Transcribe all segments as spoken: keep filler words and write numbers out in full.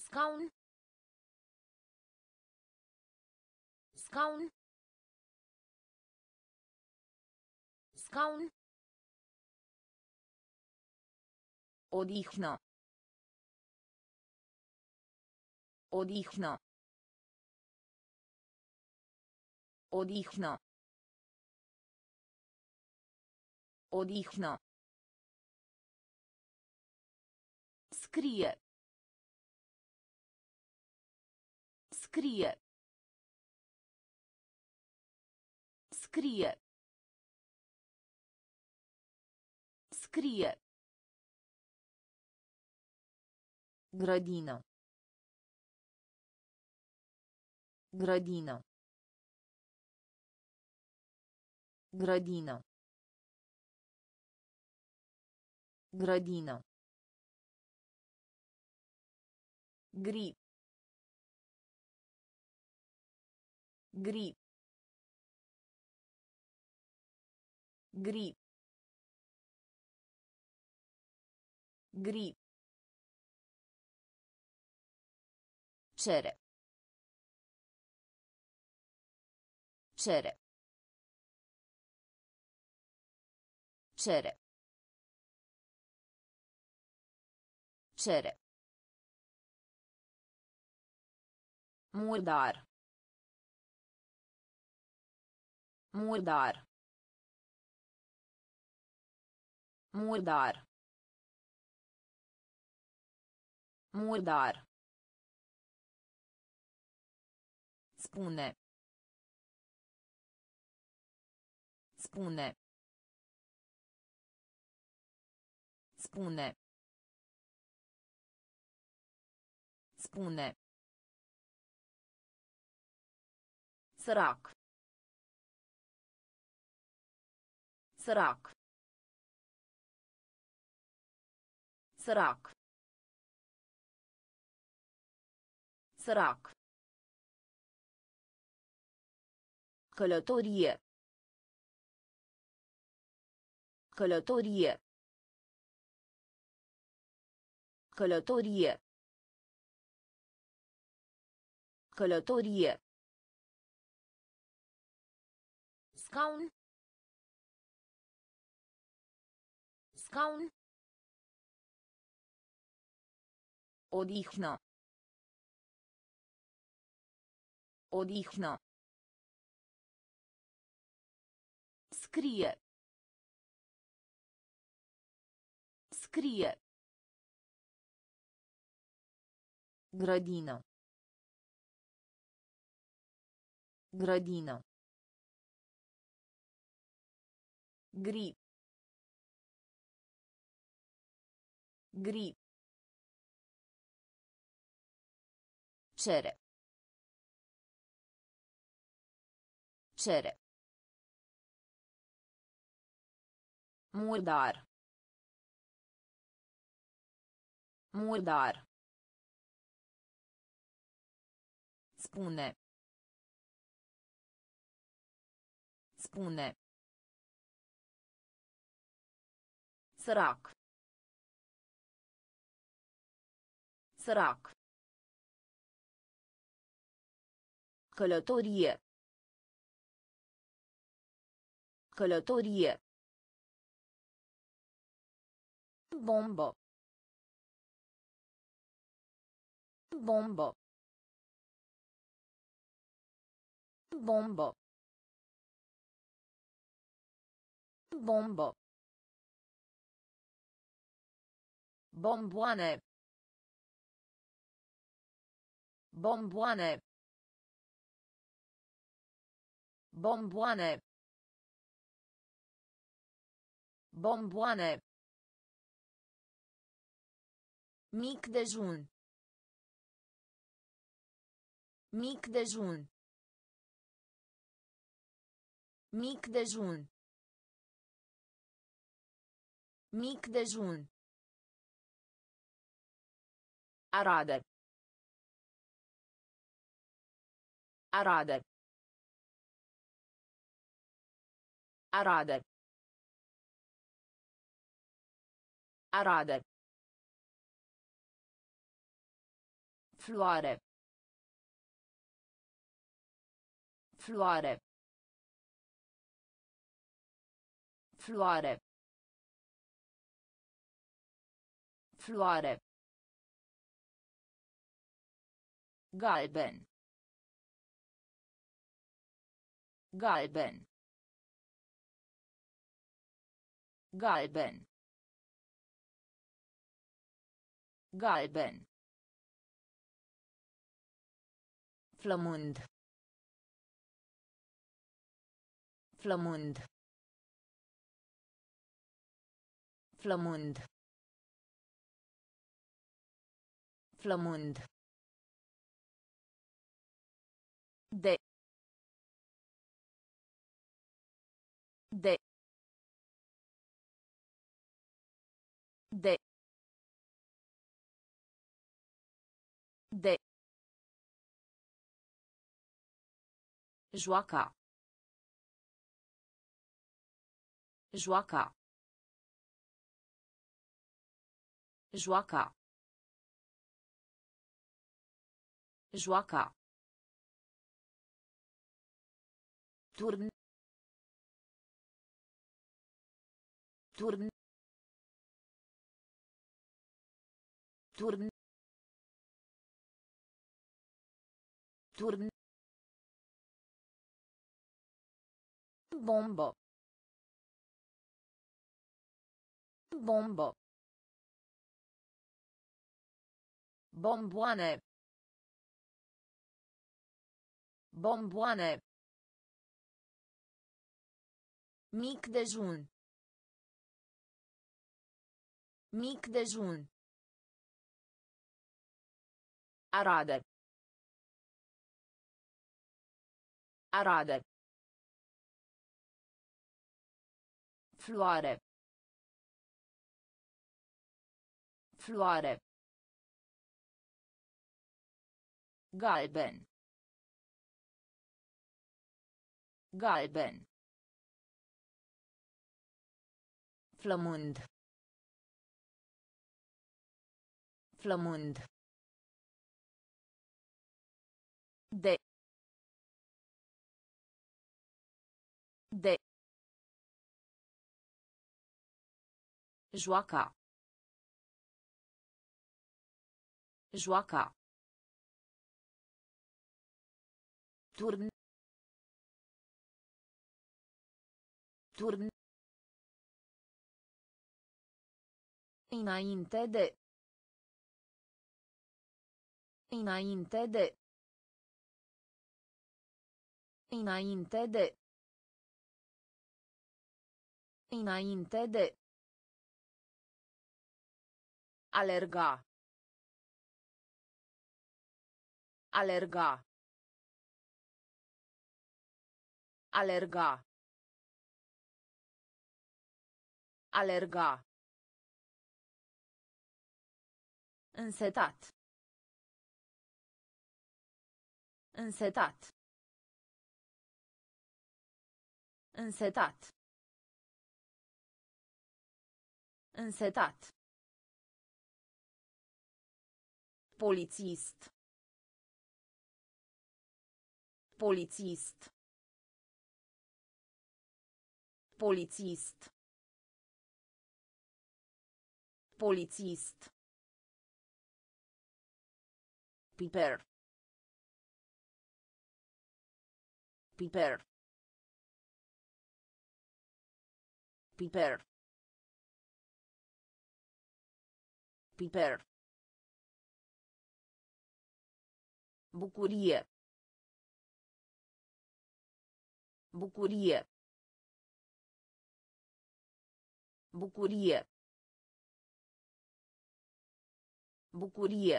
Scaun. Scaun. Scaun. Odihnă. Odihnă. Odihnă. Odihnă. Scrie. Scrie. Scrie. Scrie. Grădină. Grădină. Grădină. Grădină. Gri. Gri. Gri. Gri. Cere. Cere. Cere. Cere. Murdar. Murdar. Murdar. Murdar. Spune. Spune. Spune. Spune. Sărac. Sărac. Sărac. Sărac. Călătorie. Călătorie. Călătorie. Călătorie. Scaun. Scaun. Odihnă. Odihnă. Scrie. Scrie. Grădină. Grădină. Gri. Gri. Cere. Cere. Murdar. Murdar. Spune. Spune. Sărac. Sărac. Călătorie. Călătorie. Bombă. Bombă. Bombă. Bombă. Bomboane. Bomboane. Bomboane. Bomboane. Mic dejun. Mic dejun. Mic dejun. Mic dejun. Arade. Arade. Arade. Arade. Floare. Floare. Floare. Floare. Galben. Galben. Galben. Galben. Flămând. Flămând. Flămând. Flămând. De. De. De. De. Joaca. Joaca. Joaca. Joaca. Turn. Turn. Turn. Turn. Bombă. Bombă. Bomboane. Bomboane. Mic dejun. Mic dejun. Arade. Arade. Floare. Floare. Galben. Galben. Flămând. Flămând. De. De. Joaca. Joaca. Turn. Turn. Înainte de. Înainte de. Înainte de. Înainte de. Alerga. Alerga. Alerga. Alerga. Însetat. Însetat. Însetat. Însetat. Polițist. Polițist. Polițist. Polițist. Piper. Piper. Piper. Piper. Bucurie. Bucurie. Bucurie. Bucurie.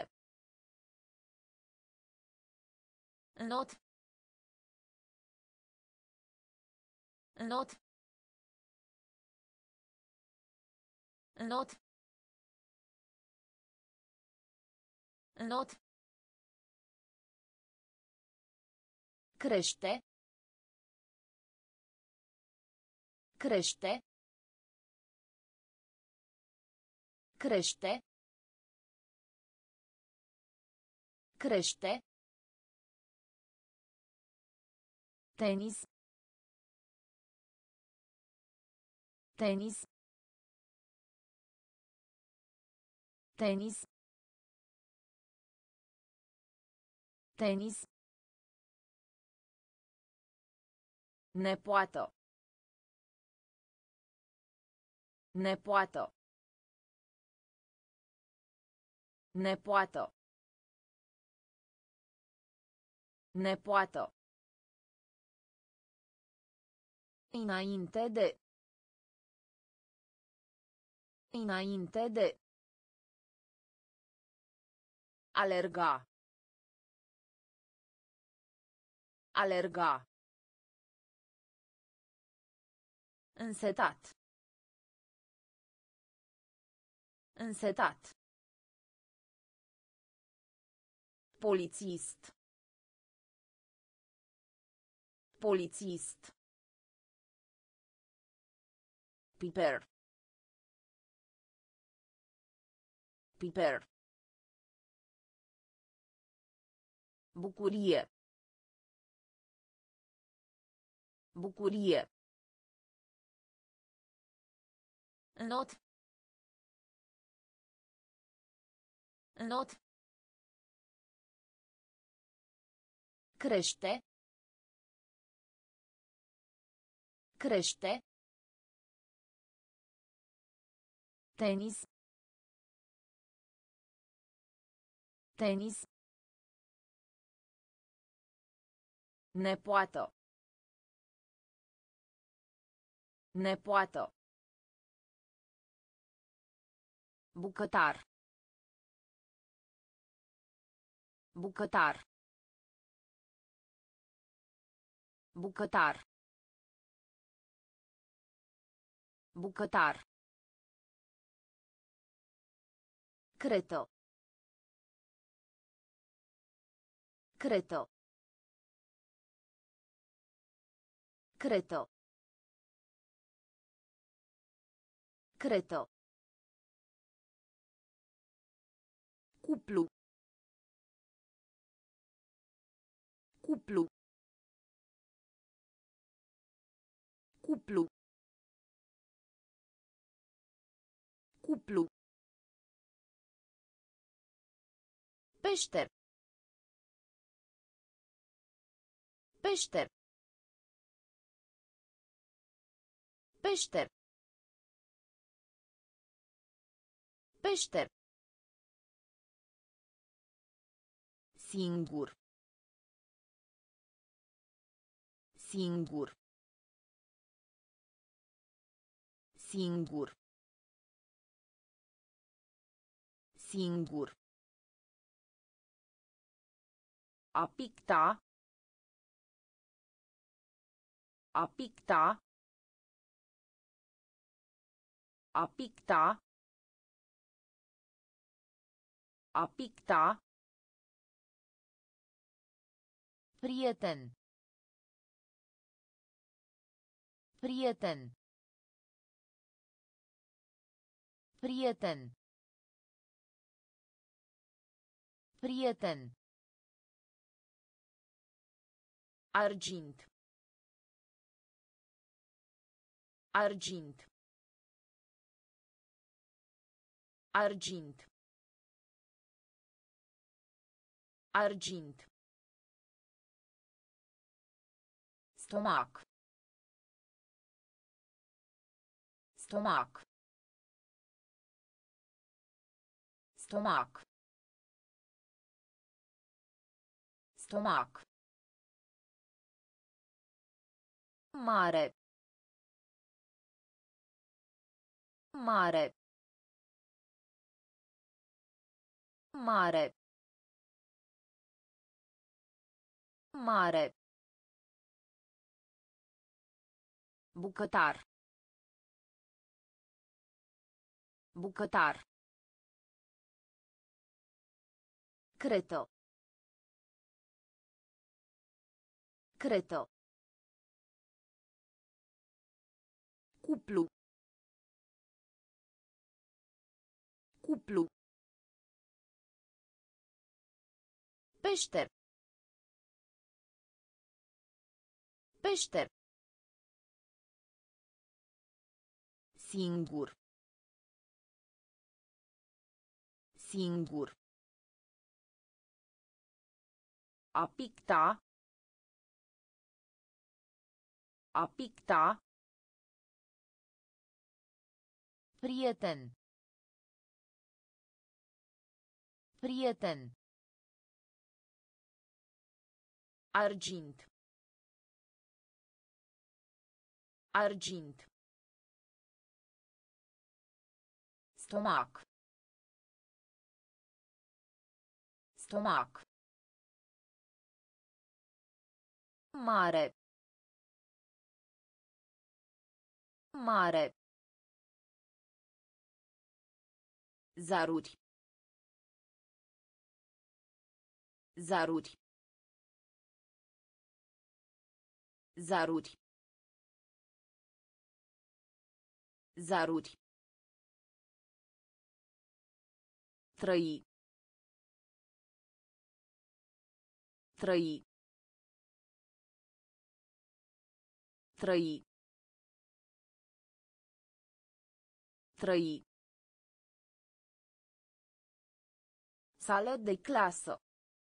Not. Not. Not. Not. Crește. Crește. Crește. Crește. Tenis. Tenis. Tenis. Tenis. Nepoată. Nepoată. Nepoată. Nepoată. Înainte de. Înainte de. Alerga. Alerga. Însetat. Însetat. Polițist. Polițist. Piper. Piper. Bucurie. Bucurie. Not. Not. Crește. Crește. Tenis. Tenis. Nepoată. Nepoată. Bucătar. Bucătar. Bucătar. Bucătar. Cretă. Cretă. Cretă. Cretă. Cuplu. Cuplu. Cuplu. Cuplu. Peșter. Peșter. Peșter. Peșter. Singur. Singur. Singur. Singur. A picta. A picta. A picta. A picta. Prieten. Prieten. Prieten. Prieten. Argint. Argint. Argint. Argint. Stomac. Stomac. Stomac. Stomac. Mare. Mare. Mare. Mare. Bucătar. Bucătar. Cretă. Cretă. Cuplu. Cuplu. Peșter. Peșter. Singur. Singur. A picta. A picta. Prieten. Prieten. Argint. Argint. Stomac. Stomac. Mare. Mare. Zaruri. Zaruri. Zaruri. Zaruri. Trăi. Trăi. Trăi. Trăi. Sală de clasă.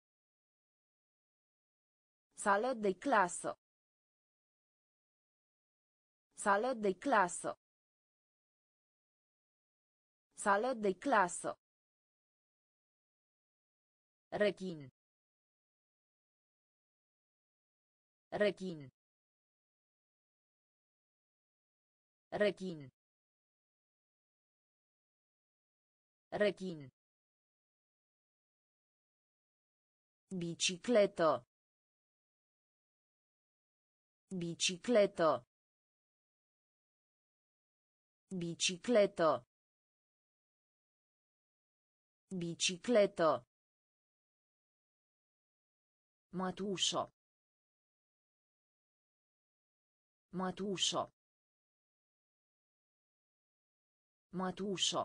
Sală de clasă. Sală de clasă. Sală de clasă. Rechin. Rechin. Rechin. Rechin. Bicicletă. Bicicletă. Bicicletă. Bicicletă. Mătușă. Mătușă. Mătușă.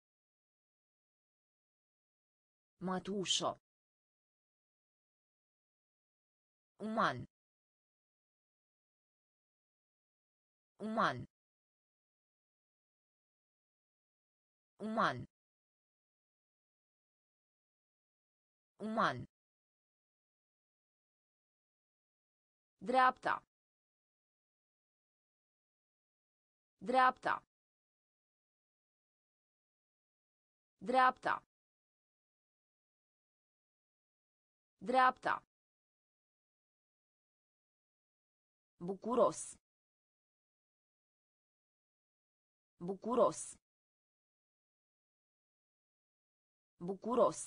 Mătușă. Uman. Uman. Uman. Uman. Dreapta. Dreapta. Dreapta. Dreapta. Bucuros. Bucuros. Bucuros.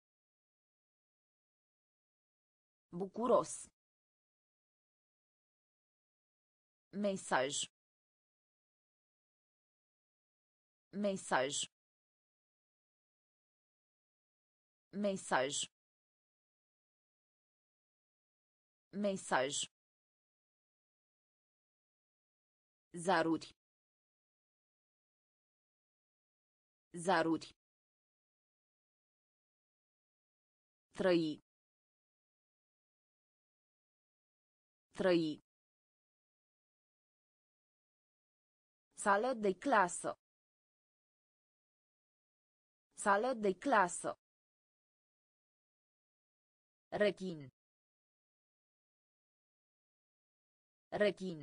Bucuros. Mesaj. Mesaj. Mesaj. Mesaj. Zaruri. Zaruri. Trăi. Trăi. Sală de clasă. Sală de clasă. Rechin. Rechin.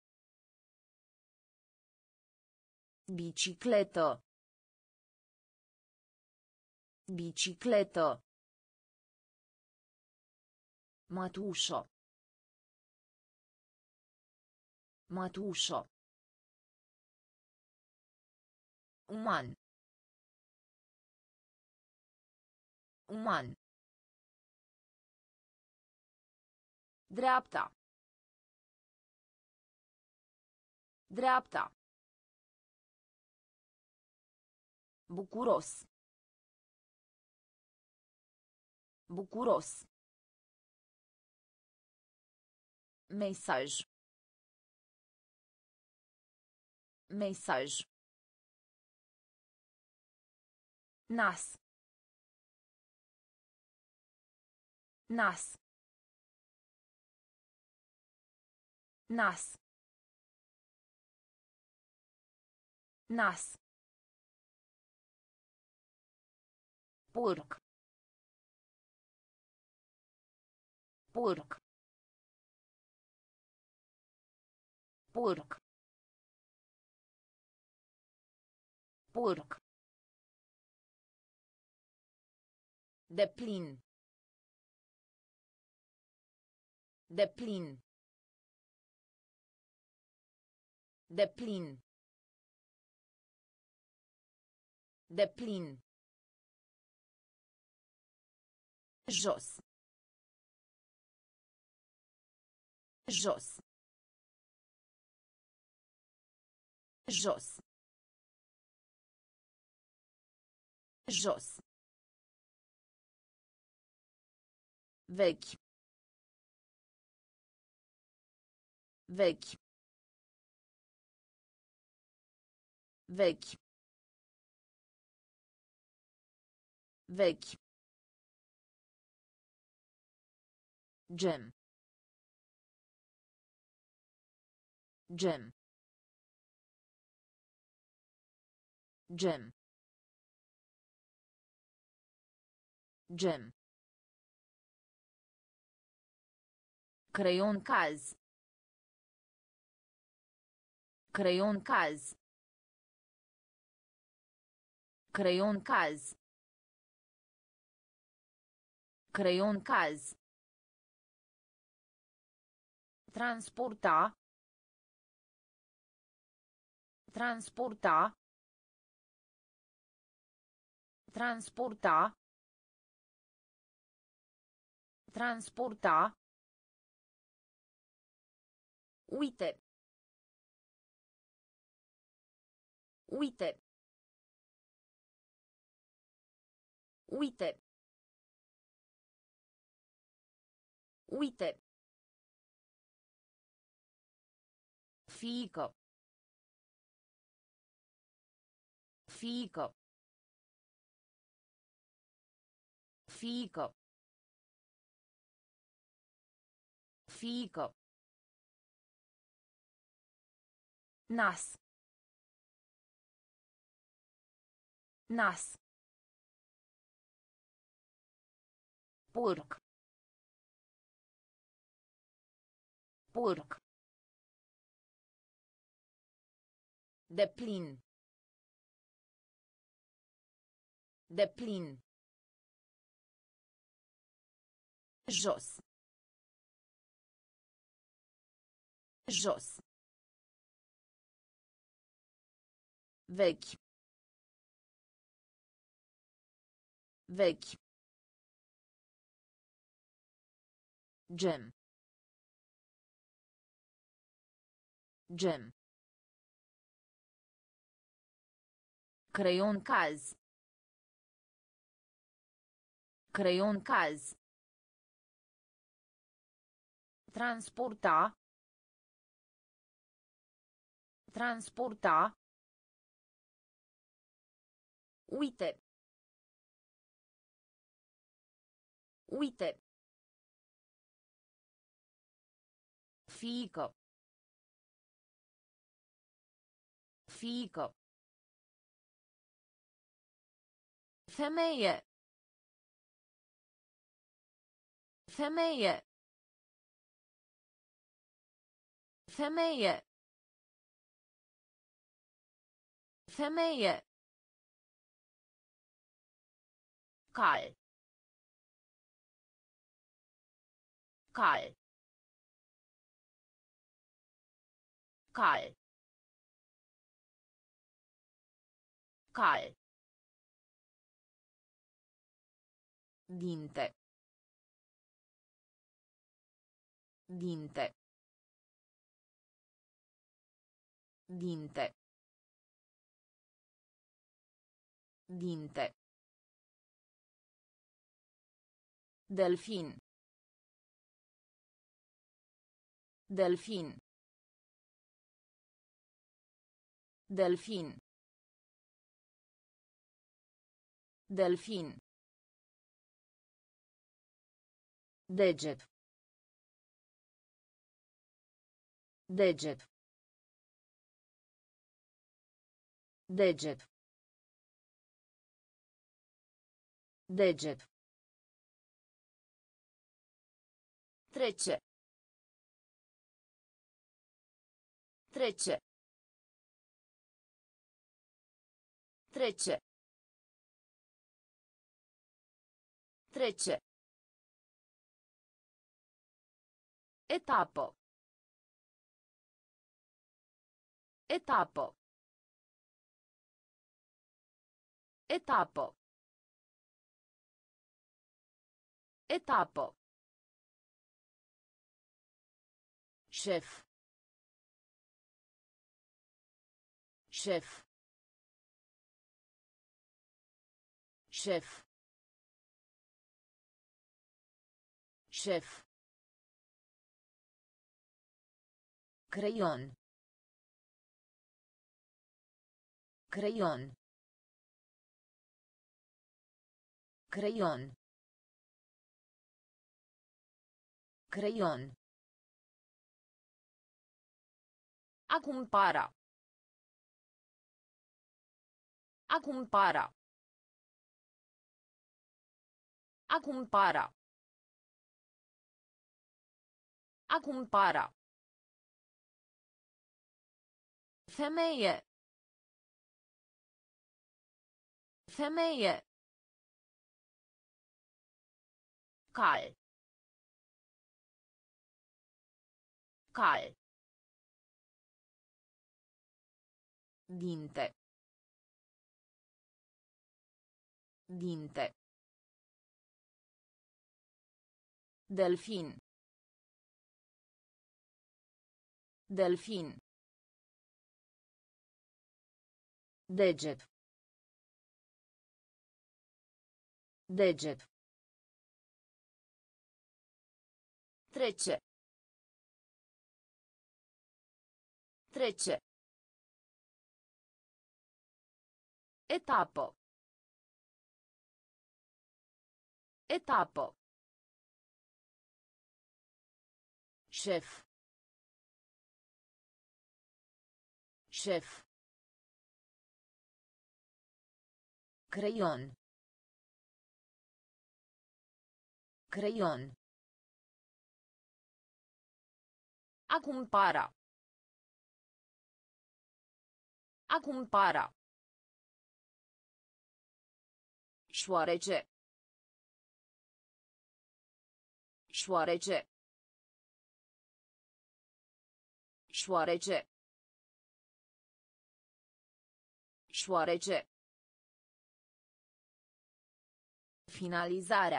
Bicicletă. Bicicletă. Mătușă. Mătușă. Uman. Uman. Dreapta. Dreapta. Bucuros. Bucuros. Mesaj. Mesaj. Nas. Nas. Nas. Nas. Porc. Porc. Porc. Porc. Deplin. Deplin. Deplin. Deplin. Jos. Jos. Jos. Jos. Vechi. Vechi. Vechi. Vechi. Gem. Gem. Gem. Gem. Creion caz. Creion caz. Creion caz. Creion caz. Transporta. Transporta. Transporta. Transporta. Uite. Uite. Uite. Uite. Fiică. Fiică. Fiică. Fiică. Nas. Nas. Porc. Porc. Deplin. Deplin. Jos. Jos. Vechi. Vechi. Gem. Gem. Creion caz. Creion caz. Transporta. Transporta. Uite. Uite. Fiică. Fiică. Femeie. Femeie. Femeie. Femeie. Cal. Cal. Cal. Cal. Dinte. Dinte. Dinte. Dinte. Delfin. Delfin. Delfin. Delfin. Deget. Deget. Deget. Deget. Trece. Trece. Trece. Trece. Etapă. Etapă. Etapă. Etapă. Șef. Șef. Șef. Șef. Creion. Creion. Creion. Creion. A cumpăra. A cumpăra. A cumpăra. A cumpăra. Femeie. Femeie. Cal. Cal. Dinte. Dinte. Delfin. Delfin. Deget. Deget. Trece. Trece. Etapă. Etapă. Șef. Șef. Creion. Creion. A cumpăra. A cumpăra. Șoarece. Șoarece. Șoarece. Șoarece. Finalizarea.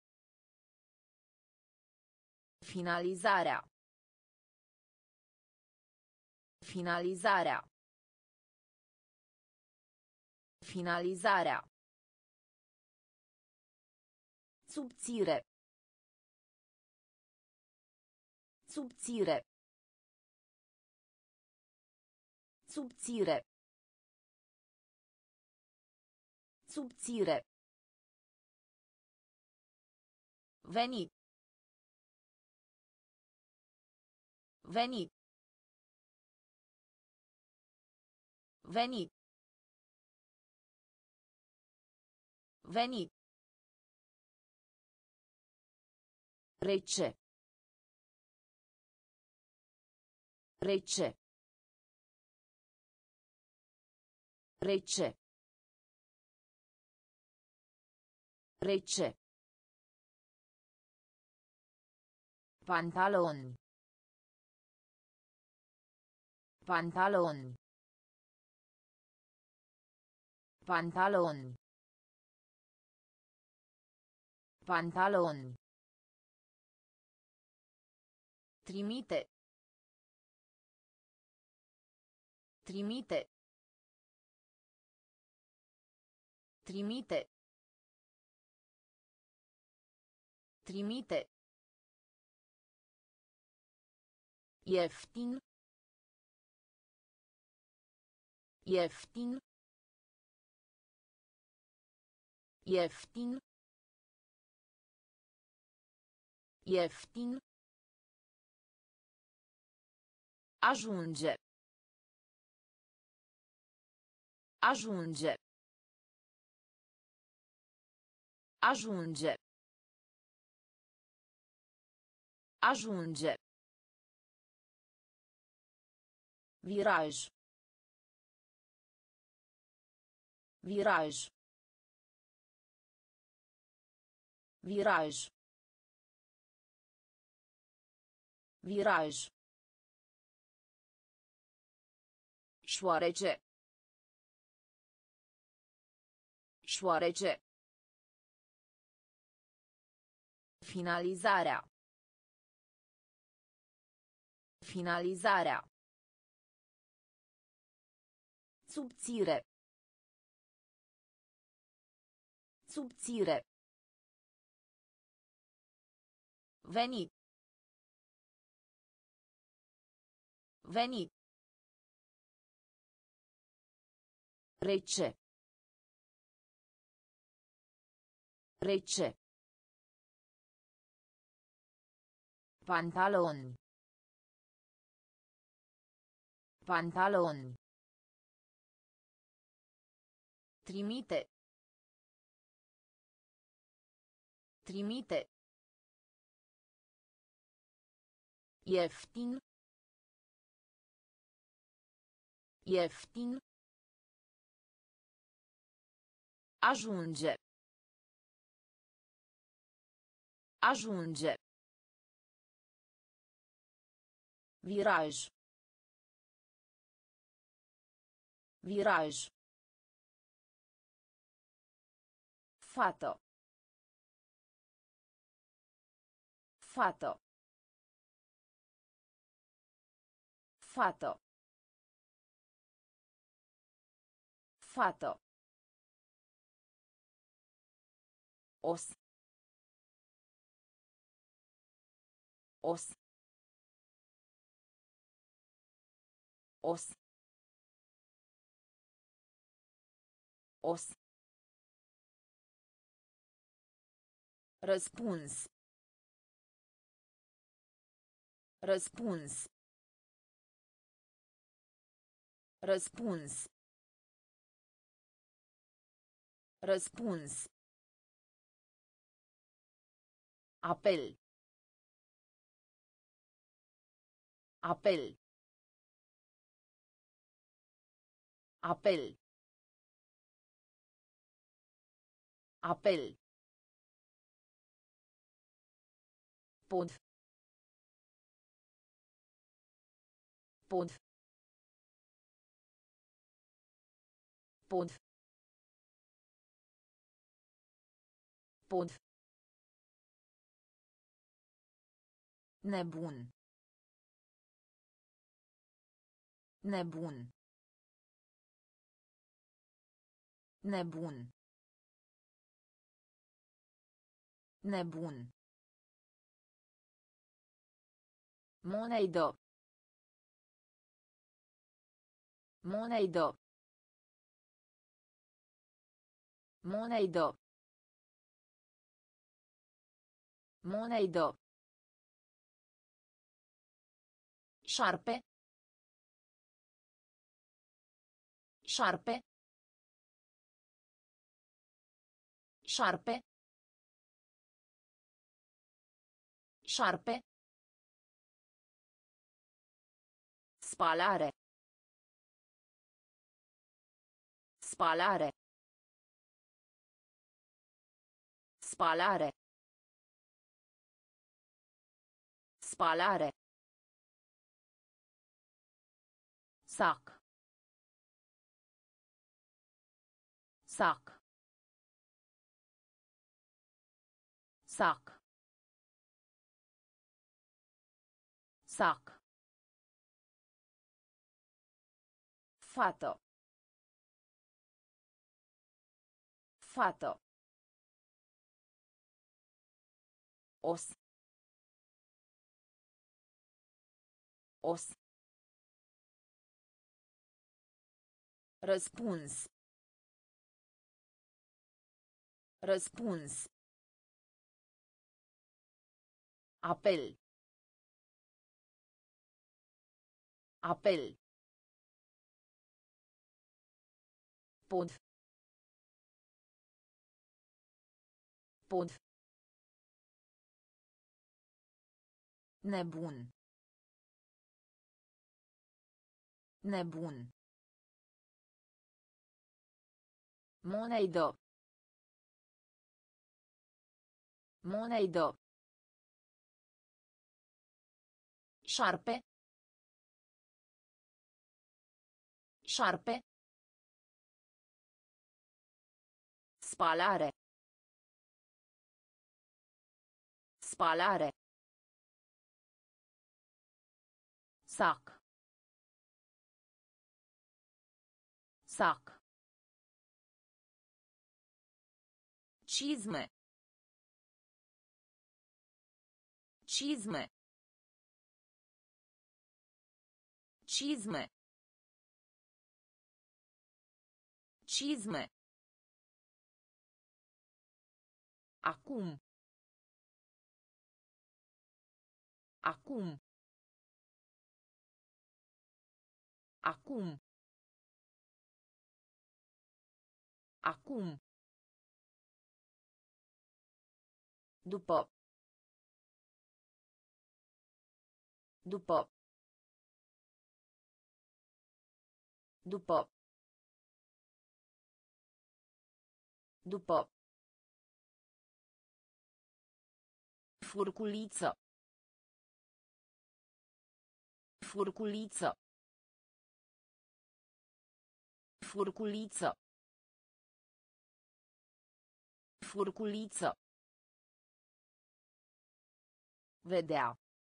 Finalizarea. Finalizarea. Finalizarea. Subțire. Subțire. Subțire. Subțire. Veni. Veni. Veni. Veni. Rece. Rece. Rece. Rece. Pantaloni. Pantaloni. Pantaloni. Pantaloni. Trimite. Trimite. Trimite. Trimite. Ieftin. Ieftin. Ieftin. Ieftin. Ajunge. Ajunge. Ajunge. Ajunge. Viraj. Viraj. Viraj. Viraj. Șoarece. Șoarece. Finalizarea. Finalizarea. Subțire. Subțire. Veni. Veni. Rece. Rece. Pantaloni. Pantaloni. Trimite. Trimite. Ieftin. Ieftin. Ajunge. Ajunge. Viraj. Viraj. Fată. Fată. Fată. Fată. Os. Os. Os. Os. Răspuns. Răspuns. Răspuns. Răspuns. Apel. Apel. Apel. Apel. Pod. Pod. Pod. Pod. Nebun. Nebun. Nebun. Nebun. Monedă. Monedă. Monedă. Monedă. Șarpe. Șarpe. Șarpe. Șarpe. Spalare. Spalare. Spalare. Spalare. Sac. Sac. Sac. Sac. Fată. Fată. Os. Os. Răspuns. Răspuns. Apel. Apel. Pod. Pod. Nebun. Nebun. Monedă. Monedă. Șarpe. Șarpe. Spalare. Spalare. Sac. Sac. Cizme. Cizme. Cizme. Cizme. Acum. Acum. Acum. Acum. După. După. După. După. Furculiță. Furculiță. Furculiță. Furculiță. Vedea.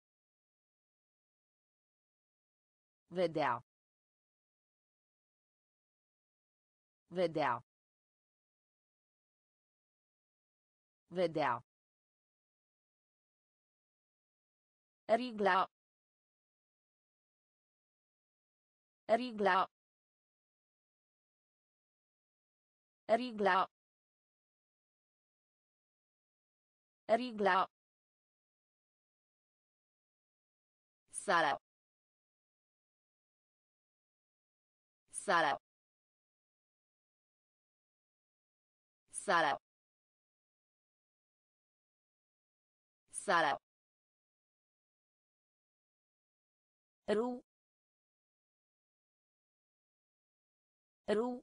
Vedea. Vedea. Vedea. Rigla. Rigla. Rigla. Rigla. Sala. Sala. Sala. Sala. Ru. Ru.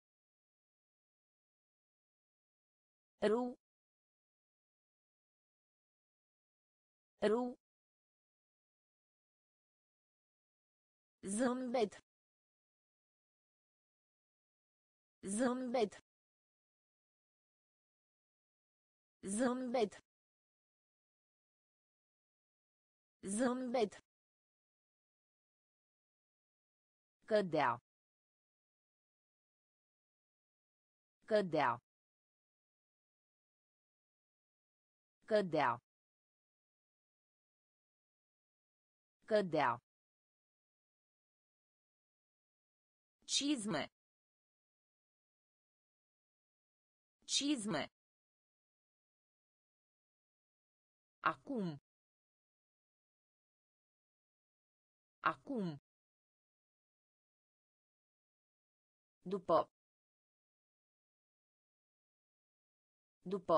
Ru. Ru. Zâmbet. Zâmbet. Zâmbet. Zâmbet. Cădea. Cădea. Cădea. Cădea. Cizme. Cizme. Acum. Acum. După. După.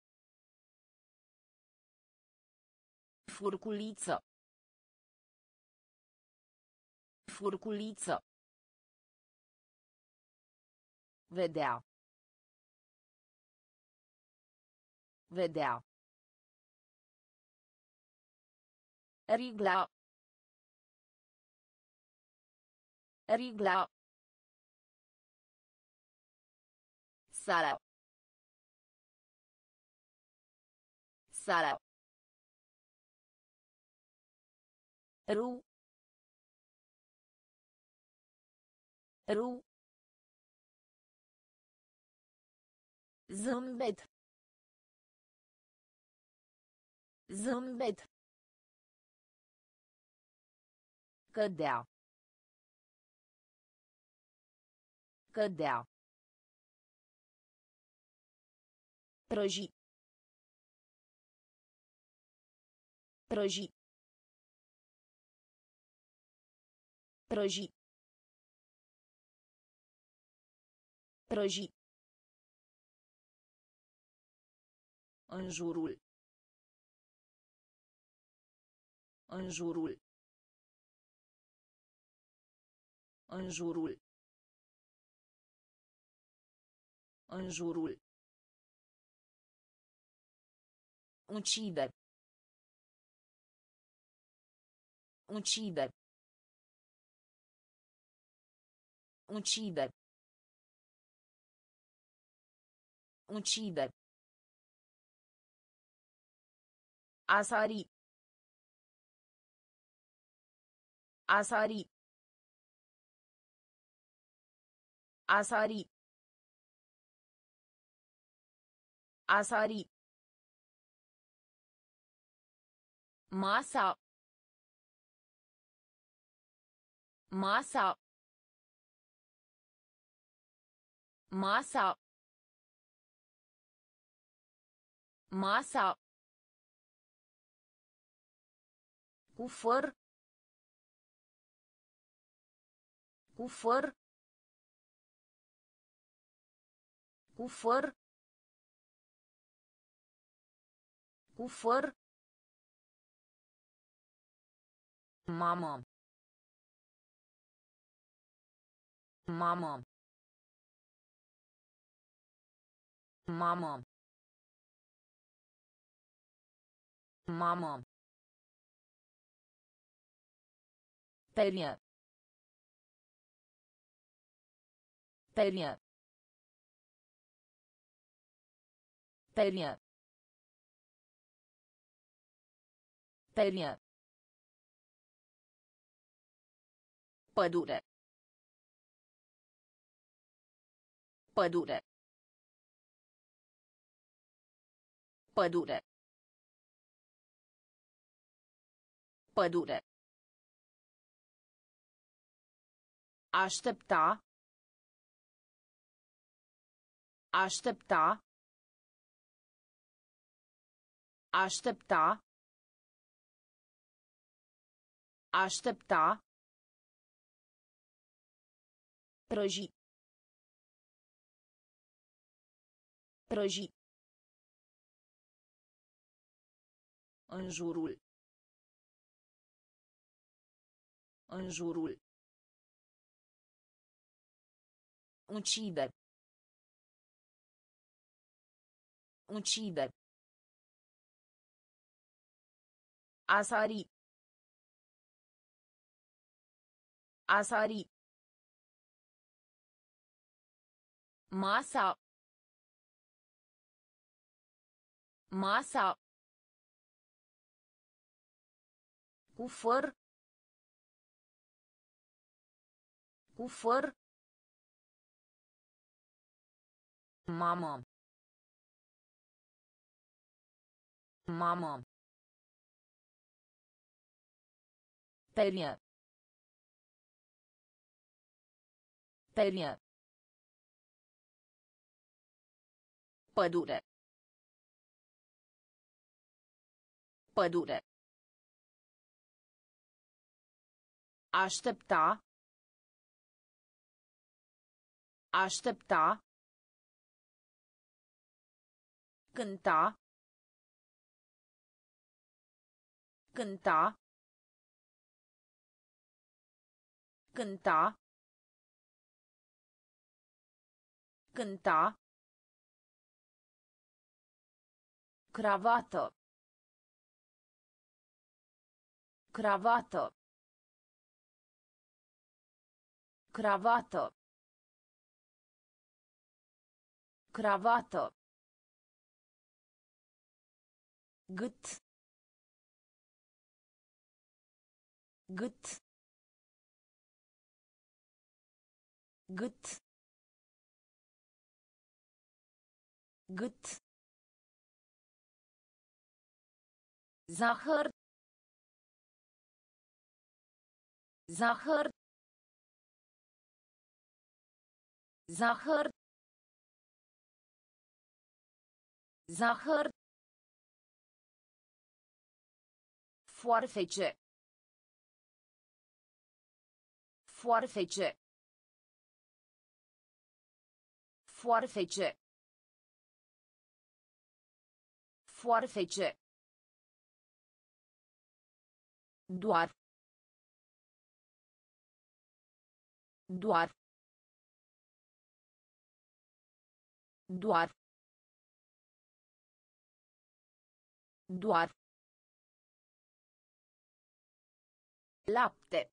Furculiță. Furculiță. Vedea. Vedea. Rigla. Rigla. Sala. Sala. Ru. Ru. Zâmbet. Zâmbet. Cădea. Cădea. Prăji. Prăji. Prăji. Prăji. În jurul. În jurul. În jurul. În jurul. Ucide. Ucide. Ucide. Ucide. A sari. A sari. A sari. A sari. Masa. Masa. Masa. Masa. Cu făr. Cu făr. Cu făr. Cu făr. Mamă. Mamă. Mamă. Mamă. Perie. Perie. Perie. Perie. Pădure. Pădure. Pădure. Pădure. Aștepta. Aștepta. Aștepta. Aștepta. Prăji. Prăji. În jurul. În jurul. Ucide. Ucide. A sari. A sari. Masa. Masa. Cu făr. Cu făr. Mamă. Mamă. Perie. Perie. Pădure. Pădure. Aștepta. Aștepta. Cânta. Cânta. Cânta. Cânta. Cravată. Cravată. Cravată. Cravată. Gât. Gât. Gât. Gât. Zahăr. Zahăr. Zahăr. Zahăr. Foarfece. Foarfece. Foarfece. Foarfece. Doar. Doar. Doar. Doar. Lapte.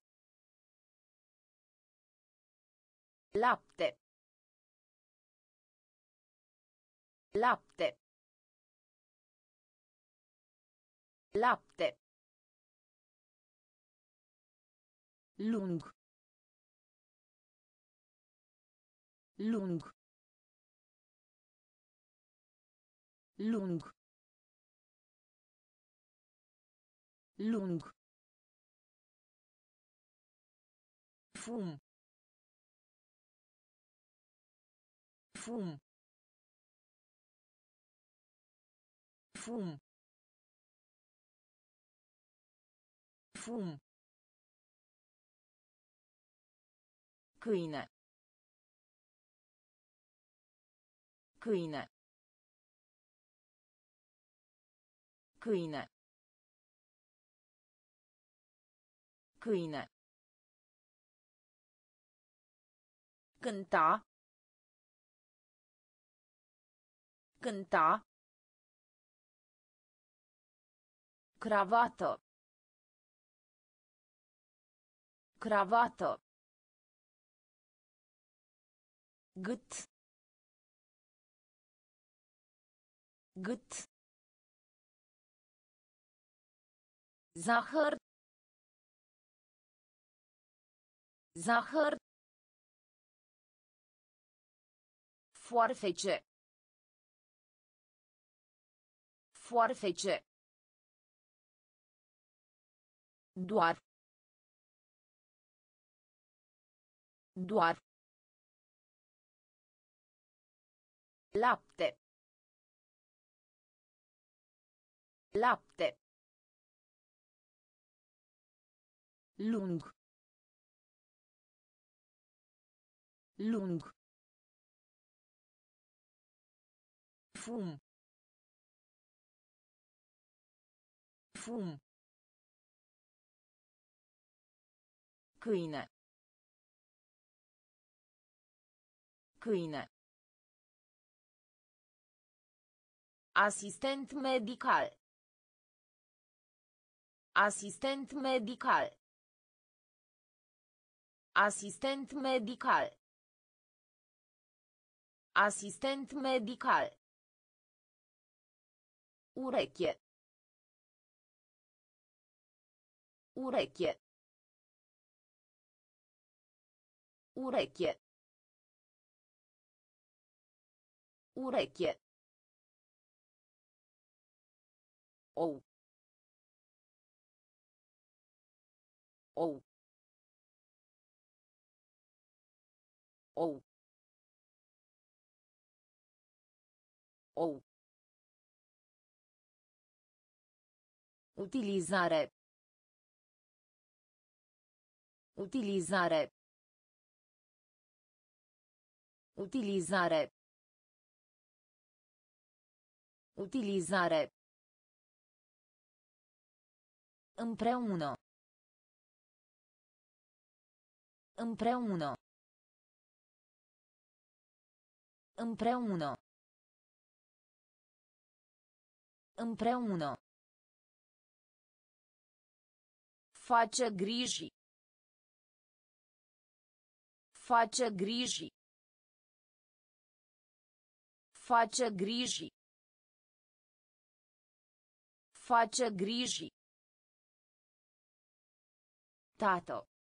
Lapte. Lapte. Lapte. Lung. Lung. Lung. Lung. Fum. Fum. Fum. Fum. Câine. Câine. Câine. Câine. Cânta. Cânta. Cravată. Cravată. Gât. Gât. Zahăr. Zahăr. Foarfece. Foarfece. Doar. Doar. Lapte. Lapte. Lung. Lung. Fum. Fum. Câine. Câine. Asistent medical. Asistent medical. Asistent medical. Asistent medical. Ureche. Ureche. Ureche. Ureche. Ou. Ou. Ou. Ou. Utilizare. Utilizare. Utilizare. Utilizare. Împreună. Împreună. Împreună. Împreună. Face griji. Face griji. Face griji. Face griji. Tată.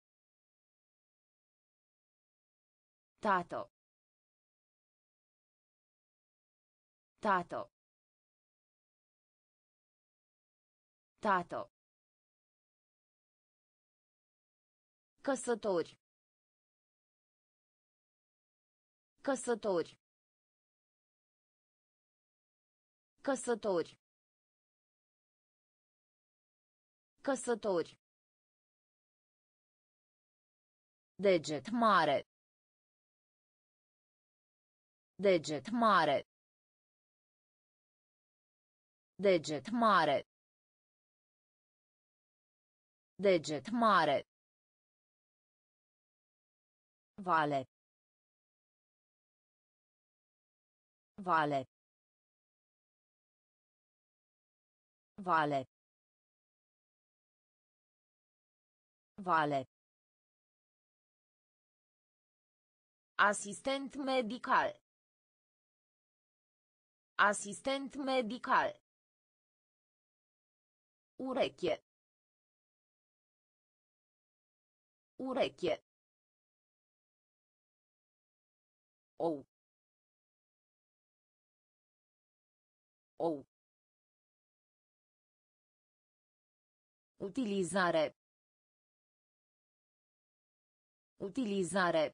Tată. Tată. Tată. Căsători. Căsători. Căsători. Căsători. Deget mare. Deget mare. Deget mare. Deget mare. Vale. Vale. Vale. Vale. Asistent medical. Asistent medical. Ureche. Ureche. Ou. Ou. Utilizare. Utilizare.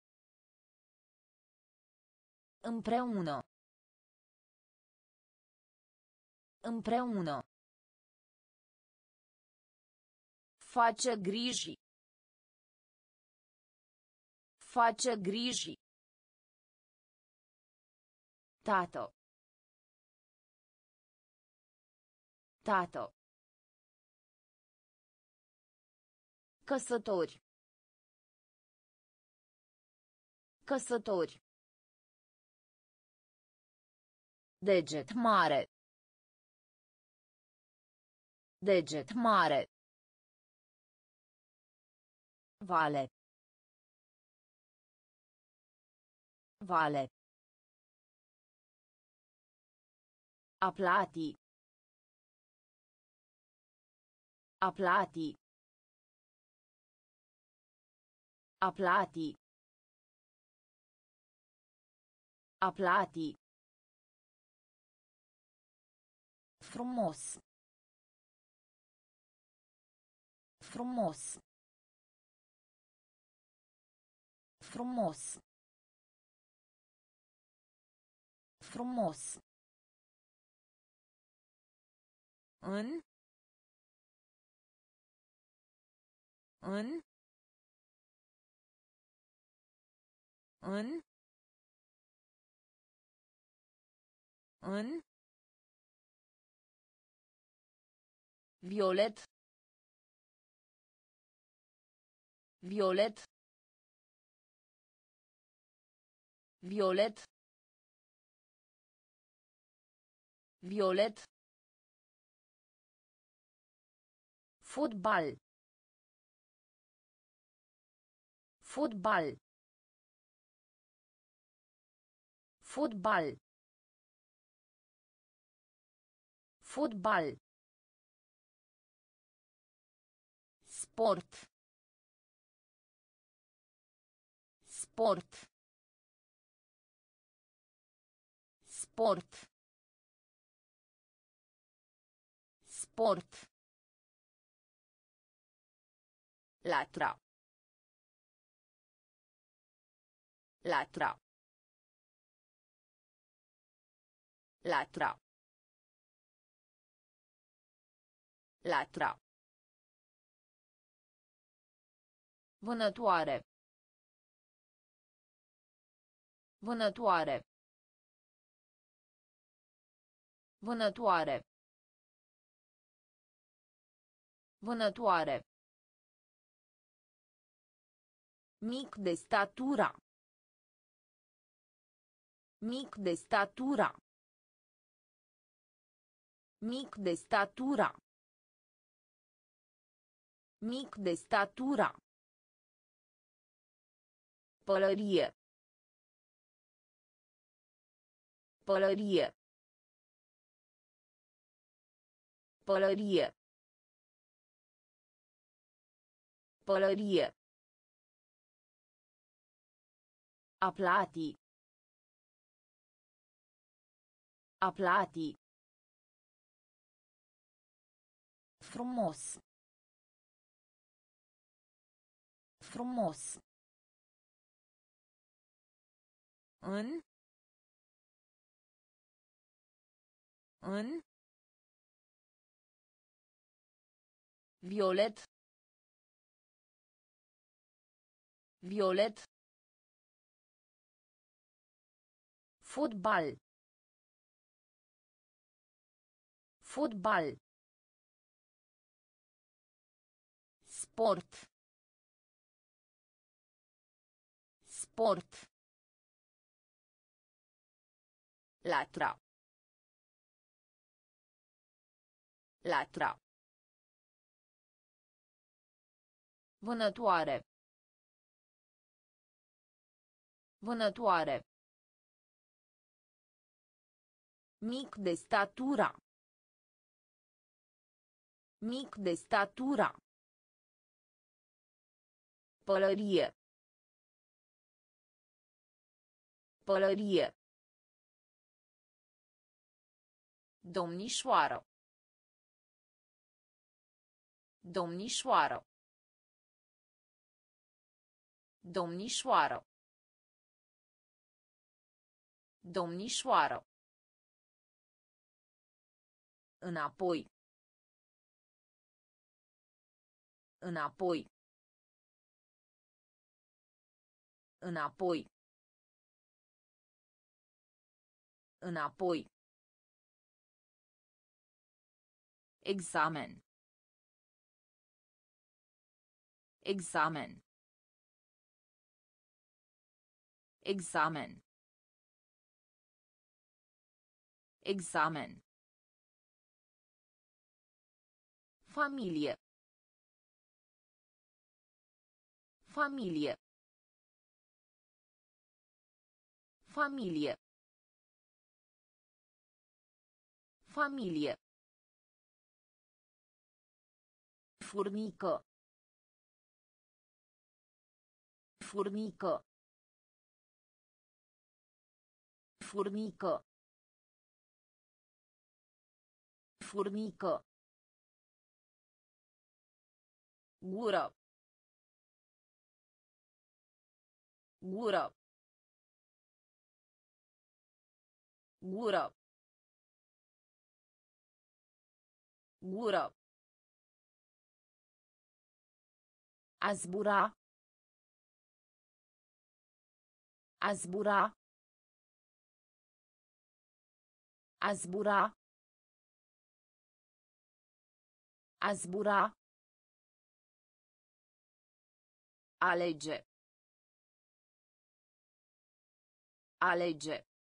Împreună. Împreună. Face griji. Face griji. Tată. Tată. Căsători. Căsători. Deget mare. Deget mare. Vale. Vale. A plati. A plati. A plati. A plati. Frumos. Frumos. Frumos. Frumos. În. În. În. În. Violet. Violet. Violet. Violet. Fotbal. Fotbal. Fotbal. Fotbal. Sport. Sport. Sport. Sport. Latra. Latra. Latra. Latra. Vânătoare. Vânătoare. Vânătoare. Vânătoare. Mic de statura. Mic de statura. Mic de statura. Mic de statura. Pălărie. Pălărie. Pălărie. Pălărie. A plati. A plati. Frumos. Frumos. În. În. Violet. Violet. Fotbal. Fotbal. Sport. Sport. Latra. Latra. Vânătoare. Vânătoare. Mic de statura. Mic de statura. Pălărie. Pălărie. Domnișoară. Domnișoară. Domnișoară. Domnișoară. Înapoi. Înapoi. Înapoi. Înapoi. Examen. Examen. Examen. Examen. Familie. Familie. Familie. Familie. Furnică. Furnică. Furnică. Furnică. Gură. Gură. Gură. Gură. A zbura. A zbura. A zbura. A zbura. Alege. Alege.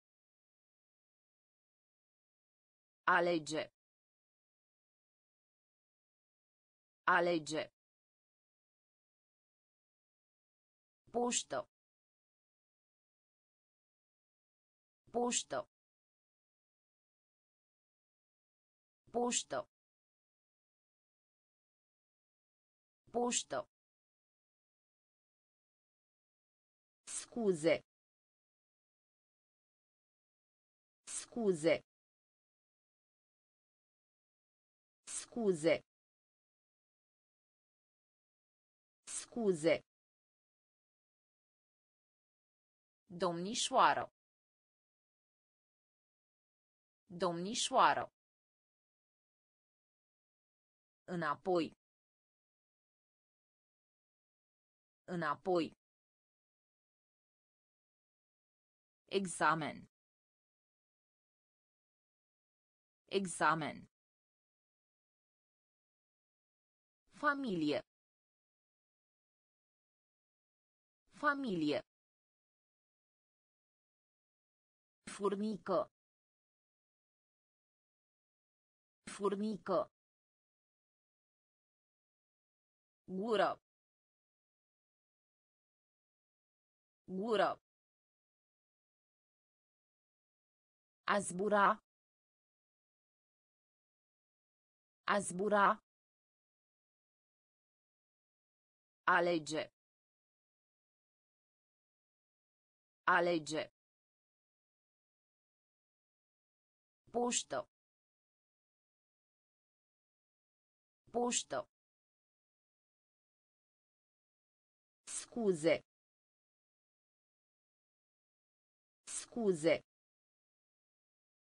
Alege. Alege. Poștă. Poștă. Poștă. Poștă. Scuze. Scuze. Scuze. Scuze. Domnișoară. Domnișoară. Înapoi. Înapoi. Examen. Examen. Familie. Familie. Furnică. Furnică. Gură. Gură. A zbura. A zbura. Alege. Alege. Poștă. Poștă. Scuze. Scuze.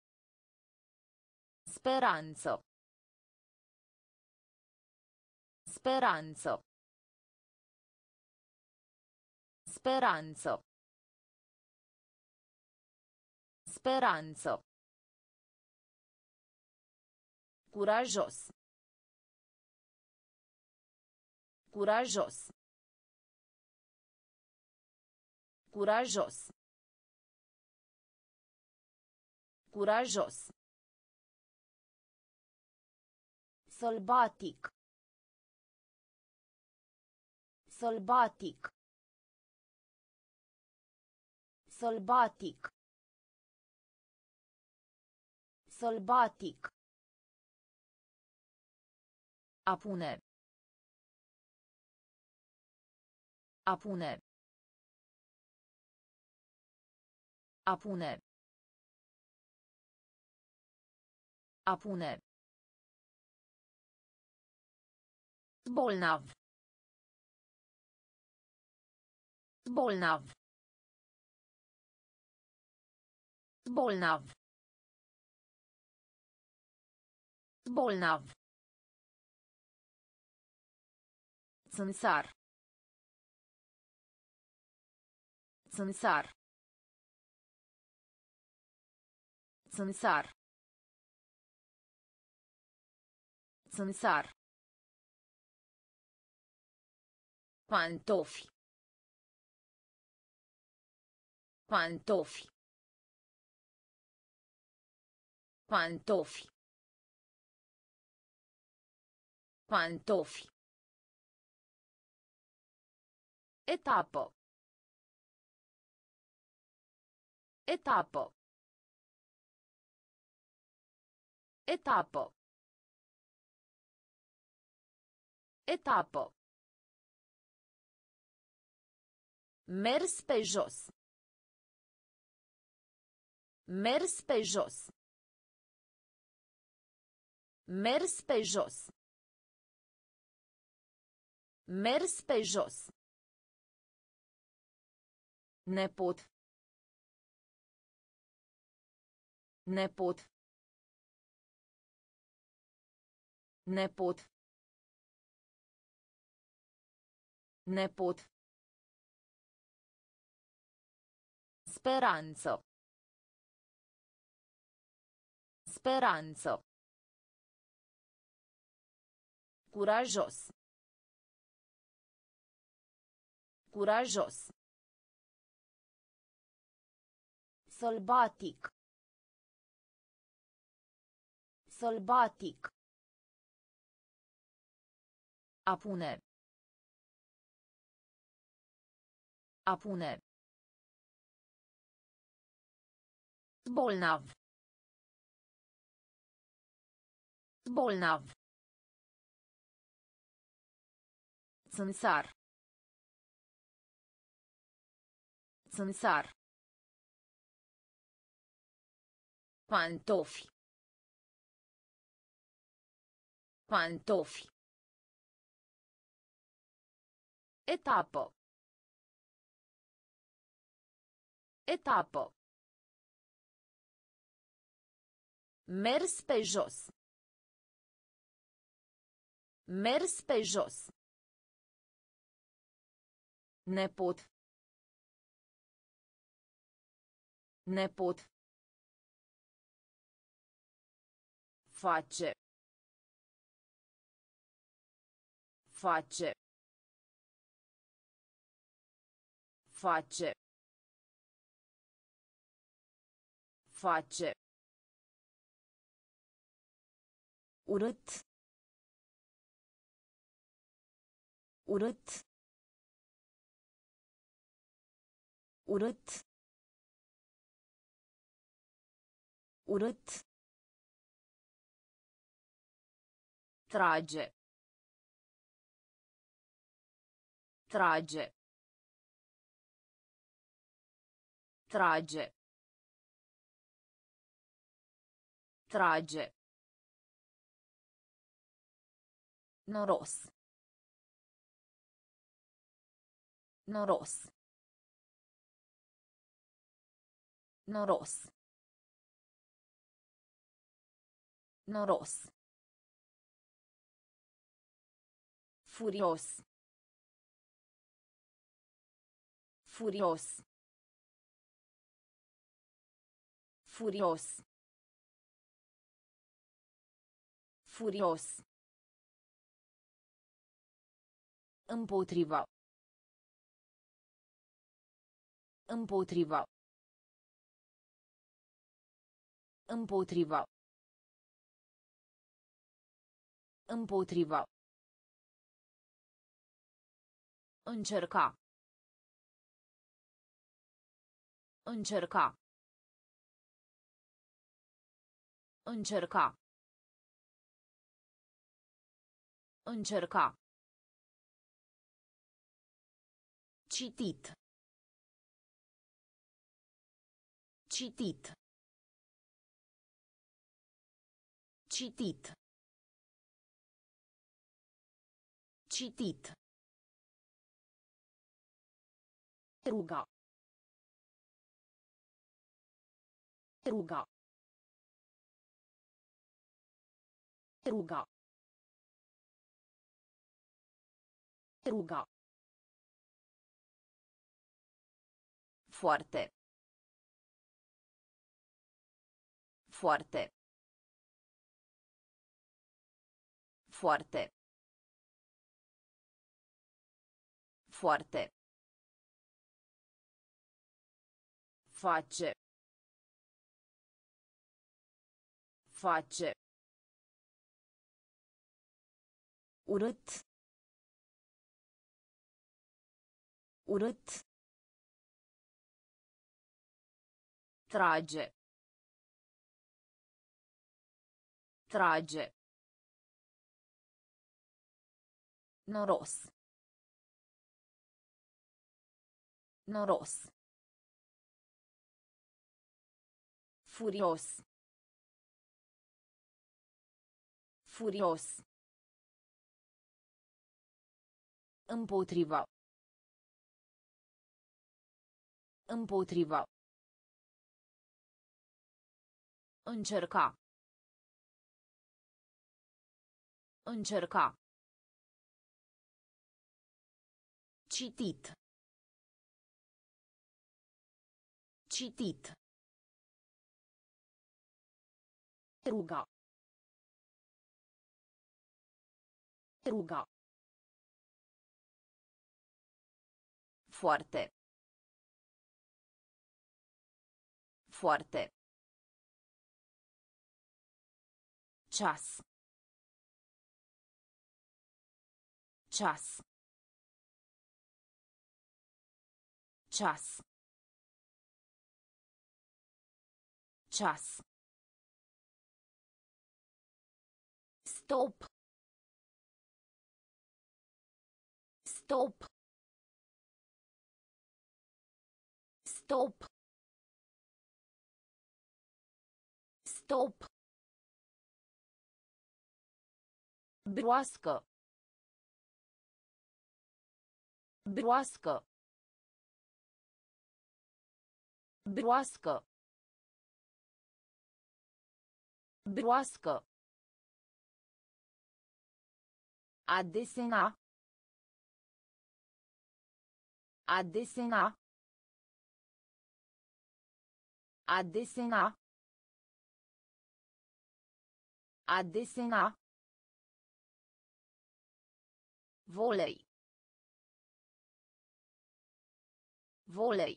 Speranță. Speranță. Speranță. Speranță. Curajos. Curajos. Curajos. Curajos. Sălbatic. Sălbatic. Sălbatic. Sălbatic. A pune. A pune. A pune. A pune. Bolnav. Bolnav. Bolnav. Bolnav. Țânțar. Țânțar. Țânțar. Țânțar. Pantofi. Pantofi. Pantofi. Pantofi. Etapă. Etapă. Etapă. Etapă. Mers pe jos. Mers pe jos. Mers pe jos. Mers pe jos. Nepot. Nepot. Nepot. Nepot. Speranță. Speranță. Curajos. Curajos. Sălbatic. Sălbatic. A pune. A pune. Bolnav. Bolnav. Țânțar. Țânțar. Pantofi. Pantofi. Etapă. Etapă. Mers pe jos. Mers pe jos. Nepot. Nepot. Face. Face. Face. Face. Urât. Urât. Urât. Urât. Trage. Trage. Trage. Trage. Noros. Noros. Noros. Noros. Furios. Furios. Furios. Furios. Împotriva. Împotriva. Împotriva. Împotriva. Încerca. Încerca. Încerca. Încerca. Citit. Citit. Citit. Citit. Ruga. Ruga. Ruga. Ruga. Foarte. Foarte. Foarte. Foarte. Face. Face. Urât. Urât. Trage. Trage. Noros. Noros. Furios. Furios. Împotriva. Împotriva. Încerca. Încerca. Citit. Citit. Ruga. Ruga. Foarte. Foarte. Ceas. Ceas. Ceas. Ceas. Stop. Stop. Stop. Stop. Broască. Broască. Broască. Broască. A desena. A desena. A desena. A desena. Volei. Volei.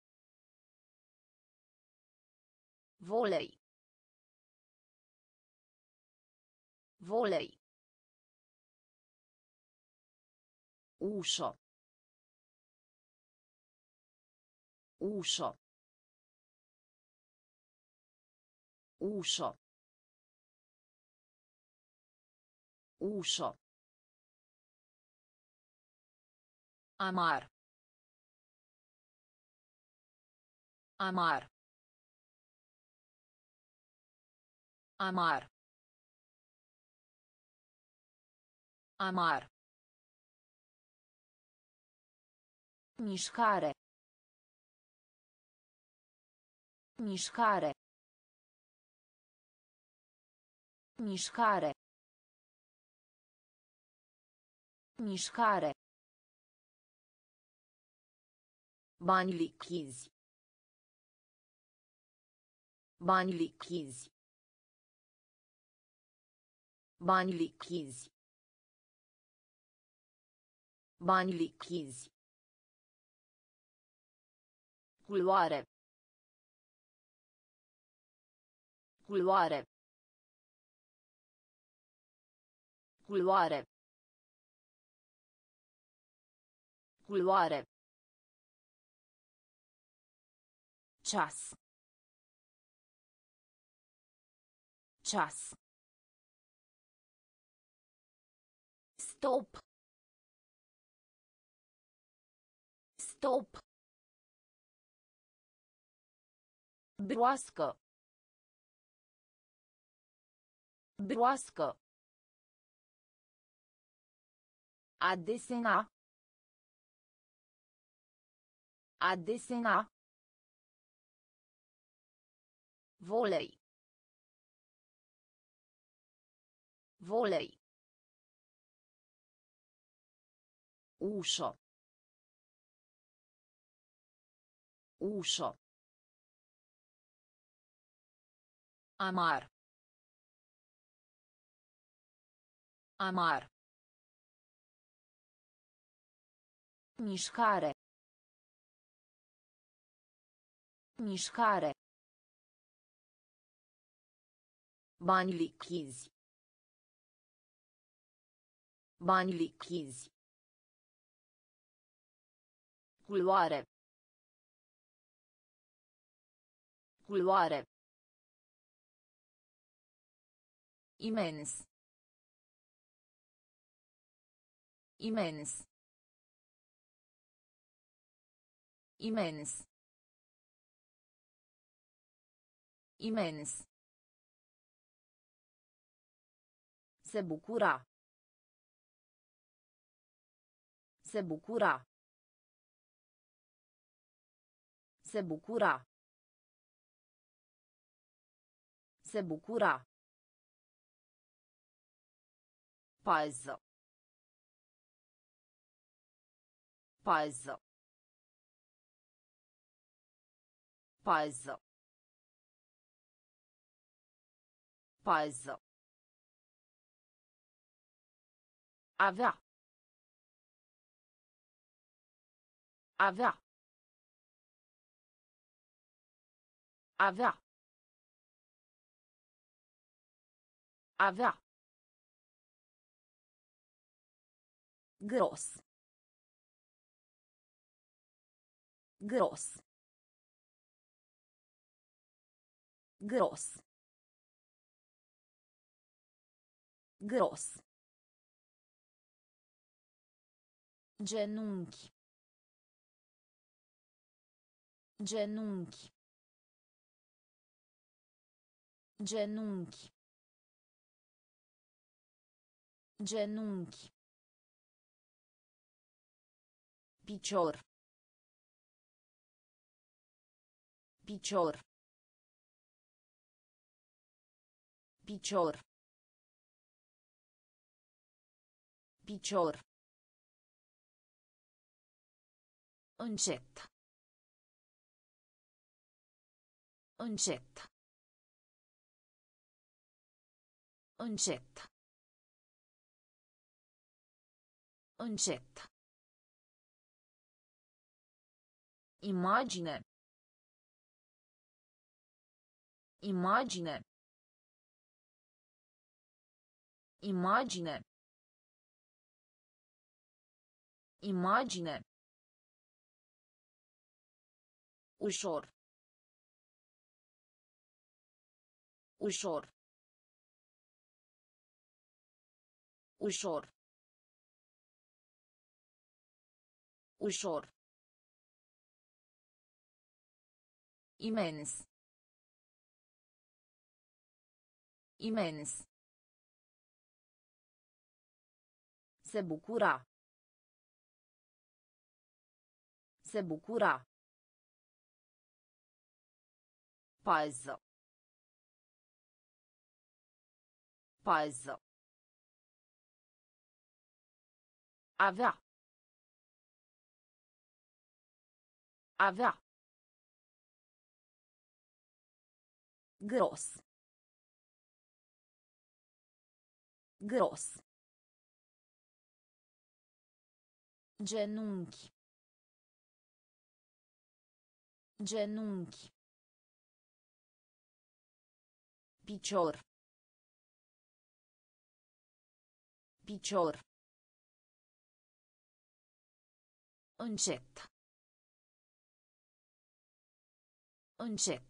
Volei. Volei. Ușă. Ușă. Ușă. Ușă. Amar. Amar. Amar. Amar. Mișcare. Mișcare. Mișcare. Mișcare. Bani lichizi. Bani lichizi. Bani lichizi. Bani lichizi. Culoare. Culoare. Culoare. Culoare. Ceas. Ceas. Stop. Stop. Broască. Broască. A desena. A desena. Volei. Volei. Ușă. Ușă. Amar. Amar. Mișcare. Mișcare. Bani lichizi. Bani lichizi. Culoare. Culoare. Imens. Imens. Imens. Imens. Se bucura. Se bucura. Se bucura. Se bucura. Pază. Pază. Pază. Pază. Avea. Avea. Avea. Avea. Gros. Gros. Gros. Gros. Genunchi. Genunchi. Genunchi. Genunchi. Picior. Picior. Picior. Picior. Încet. Încet. Încet. Încet. Imagine. Imagine. Imagine. Imagine. Ușor. Ușor. Ușor. Ușor. Imens. Imens. Se bucura. Se bucura. Pază. Pază. Avea. Avea. Gros. Gros. Genunchi. Genunchi. Picior. Picior. Încet. Încet.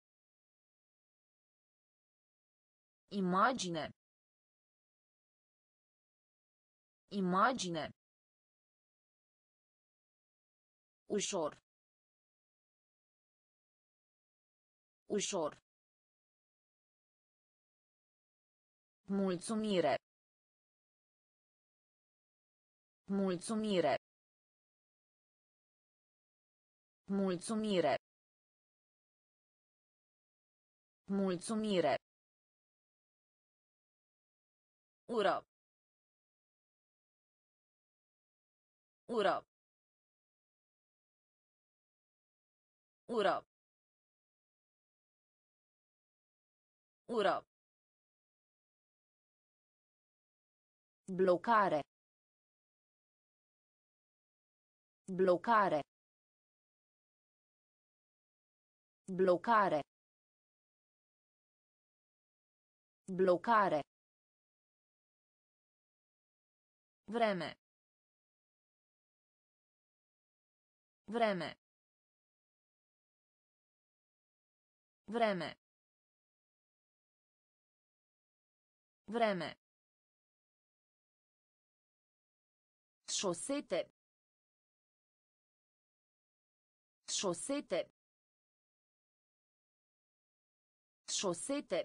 Imagine. Imagine. Ușor. Ușor. Mulțumire. Mulțumire. Mulțumire. Mulțumire. Ură. Ură. Ură. Ură. Blocare. Blocare. Blocare. Blocare. Vreme. Vreme. Vreme. Vreme. Șosete. Șosete. Șosete.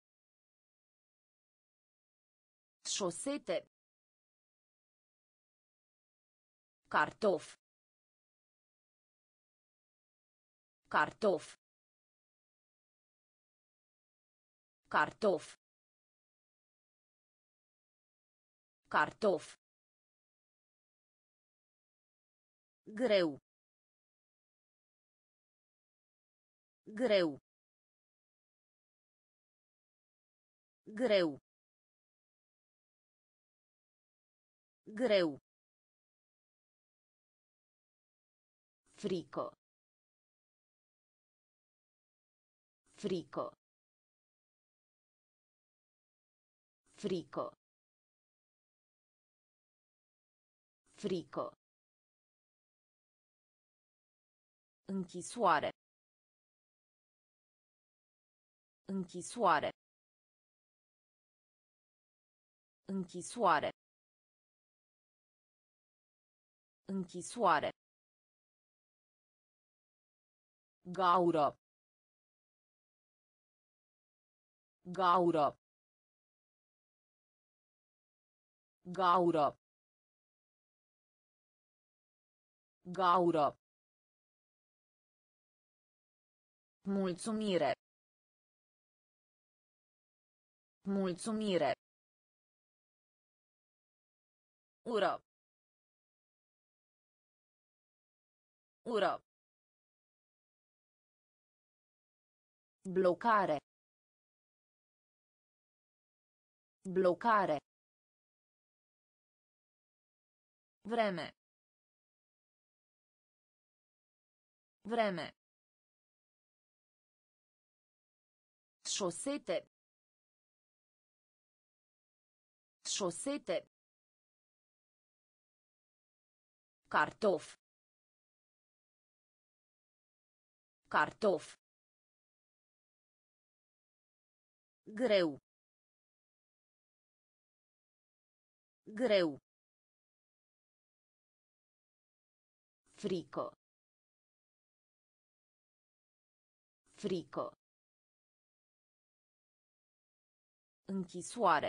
Șosete. Cartof. Cartof. Cartof. Cartof. Greu. Greu. Greu. Greu. Frico. Frico. Frico. Frico. Închisoare. Închisoare. Închisoare. Închisoare. Gaură. Gaură. Gaură. Gaură. Mulțumire. Mulțumire. Ură. Ură. Blocare. Blocare. Vreme. Vreme. Șosete. Șosete. Cartof. Cartof. Greu. Greu. Frico. Frico. Închisoare.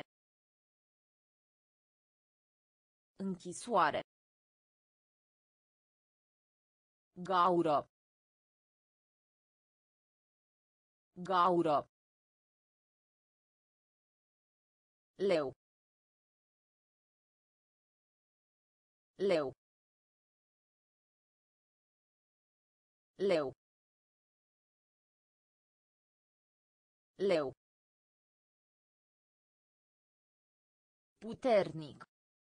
Închisoare. Gaură. Gaură. Leu. Leu. Leu. Leu. Puternic.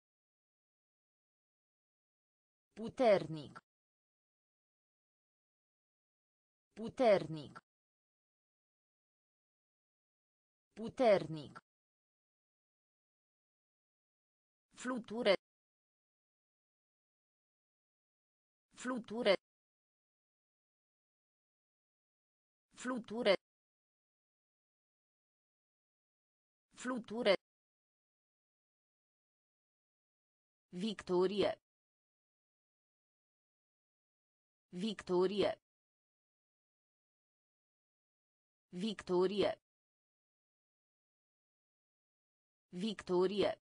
Puternic. Puternic. Puternic. Fluture. Fluture. Fluture. Fluture. Victorie. Victorie. Victorie. Victorie.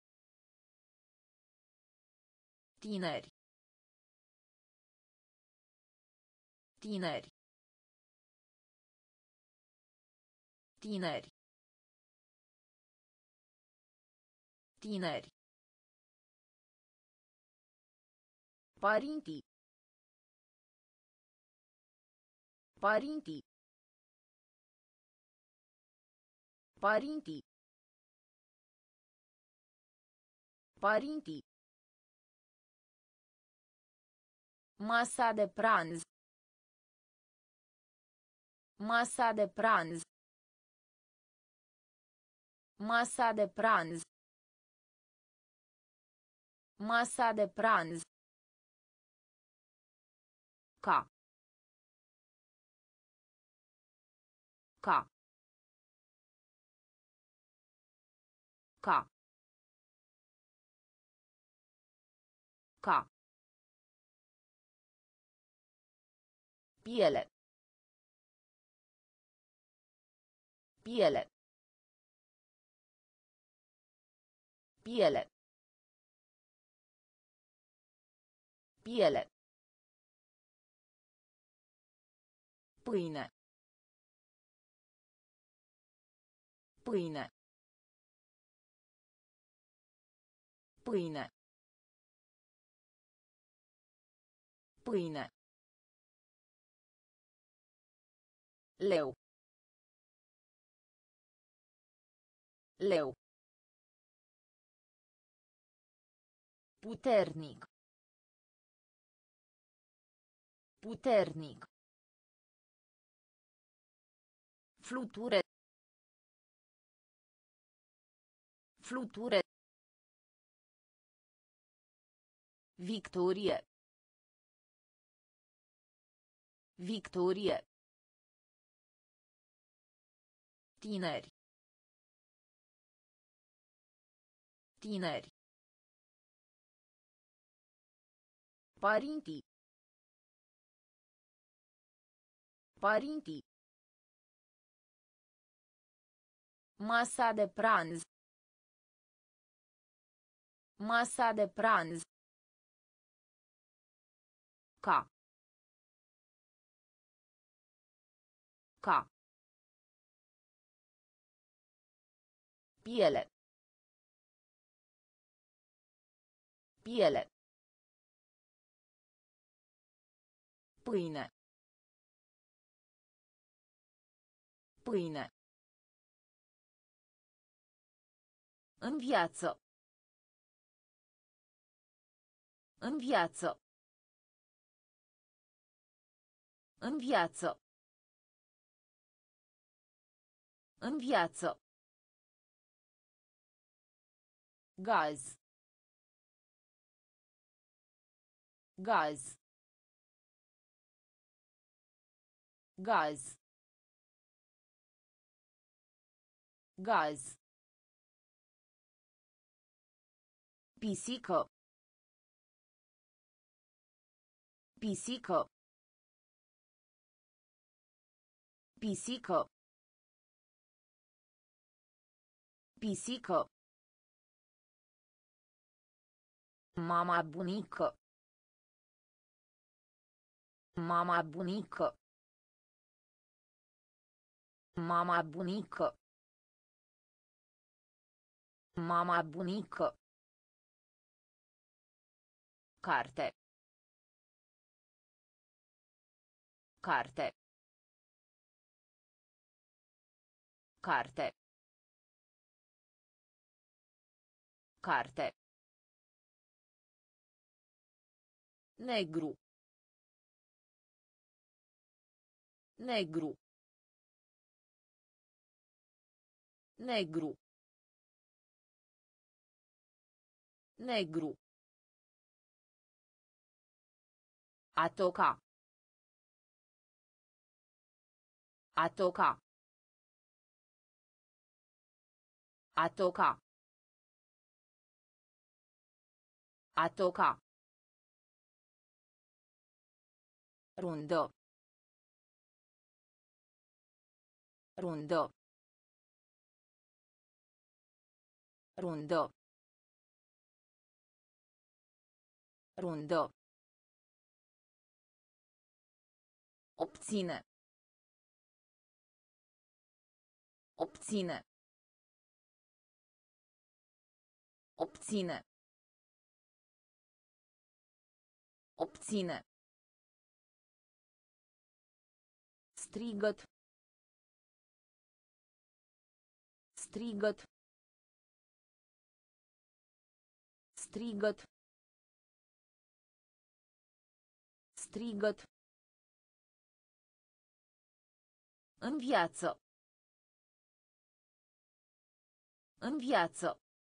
Tineri. Tineri. Tineri. Tineri. Părinții. Părinții. Părinții. Părinții. Masa de pranz. Masa de pranz. Masa de pranz. Masa de pranz. Ca. Ca. Ca. Ca. Piele. Piele. Piele. Piele. Pâine. Pâine. Pâine. Pâine. Leu. Leu. Puternic. Puternic. Fluture. Fluture. Victorie. Victorie. Tineri. Tineri. Părinții. Părinții. Masa de pranz. Masa de pranz. Ca. Ca. Piele. Piele. Pâine. Pâine. În viață. În viață. În viață. În viață. Gaz. Gaz. Gaz. Gaz. Pisică. Pisică. Pisică. Pisică. Mama bunică. Mama bunică. Mama bunică. Mama bunică. Carte. Carte. Carte. Carte. Negru. Negru. Negru. Negru. A toca. A toca. A toca. A toca. Rundă. Rundă. Rundă. Rundă. Obține. Obține. Obține. Obține. Strigăt. Strigăt. Strigăt. Strigăt. În viață. În viață.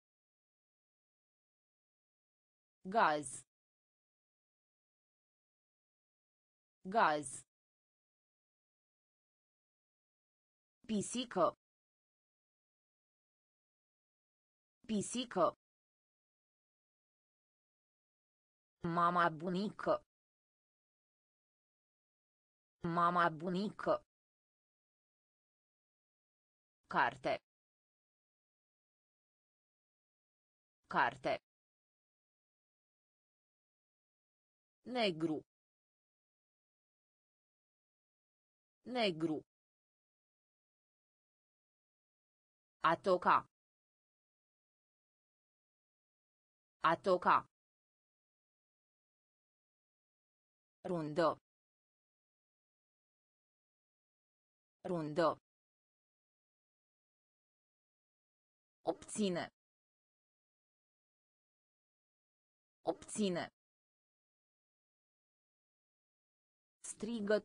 Gaz. Gaz. Pisică. Pisică. Mama bunică. Mama bunică. Carte. Carte. Negru. Negru. A toca. A toca. Rundă. Rundă. Obține. Obține. Strigăt.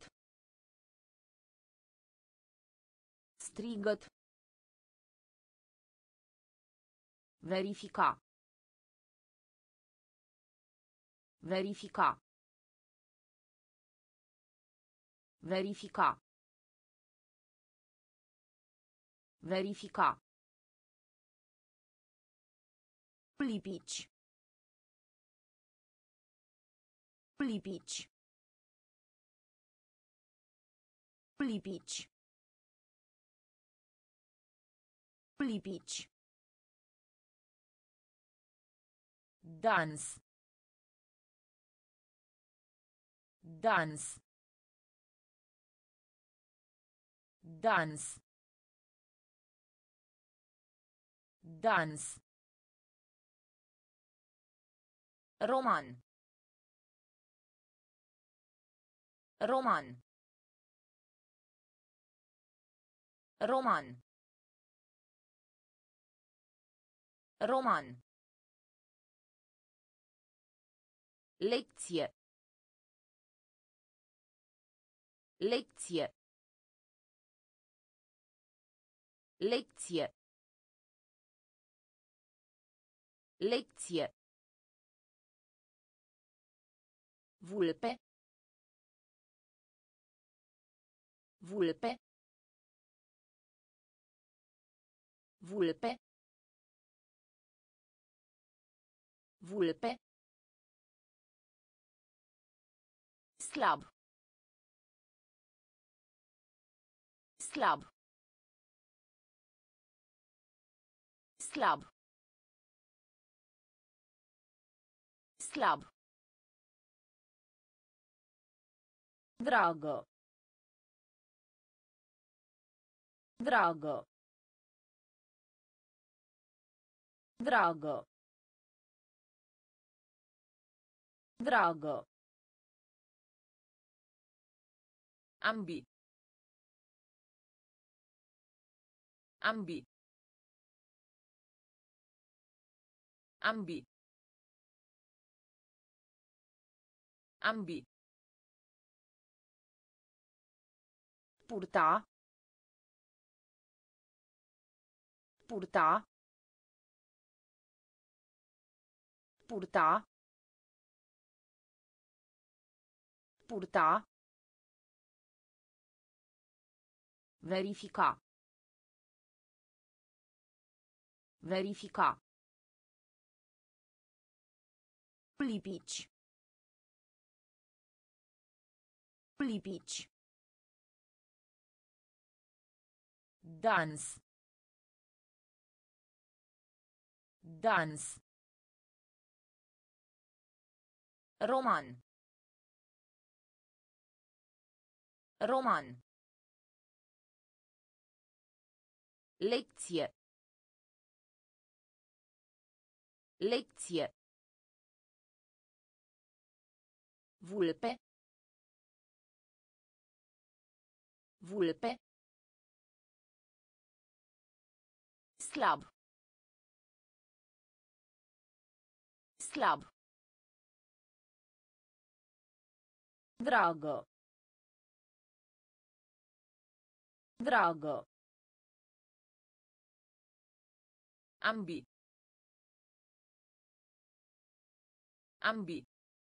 Strigăt. Verifica. Verifica. Verifica. Verifica. Lipici. Lipici. Lipici. Lipici. Dans. Dans. Dans. Dans. Roman. Roman. Roman. Roman. Lecție. Lecție. Lecție. Lecție. Vulpe. Vulpe. Vulpe. Vulpe. Slab. Slab. Slab. Slab. Dragă. Dragă. Dragă. Dragă. Ambi. Ambi. Ambi. Ambi. Purta. Purta. Purta. Purta. Verifica. Verifica. Lipici. Lipici. Dans. Dans. Roman. Roman. Lecție. Lecție. Vulpe. Vulpe. Slab. Slab. Dragă. Dragă. Ambi. Ambi.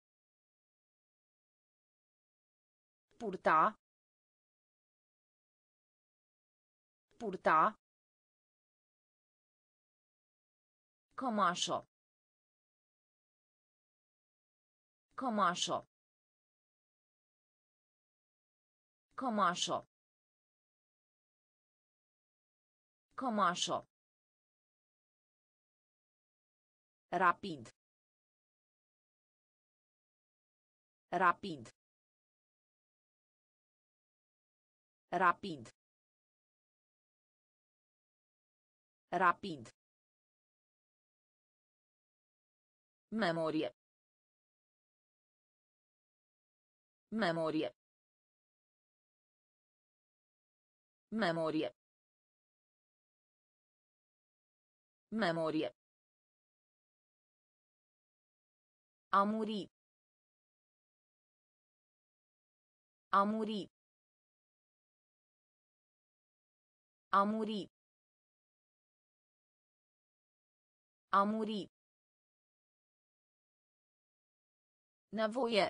Purta. Purta. Cămașă. Cămașă. Cămașă. Cămașă. Rapid. Rapid. Rapid. Rapid. Memorie. Memorie. Memorie. Memorie. A muri. A muri. A muri. A muri. Nevoie.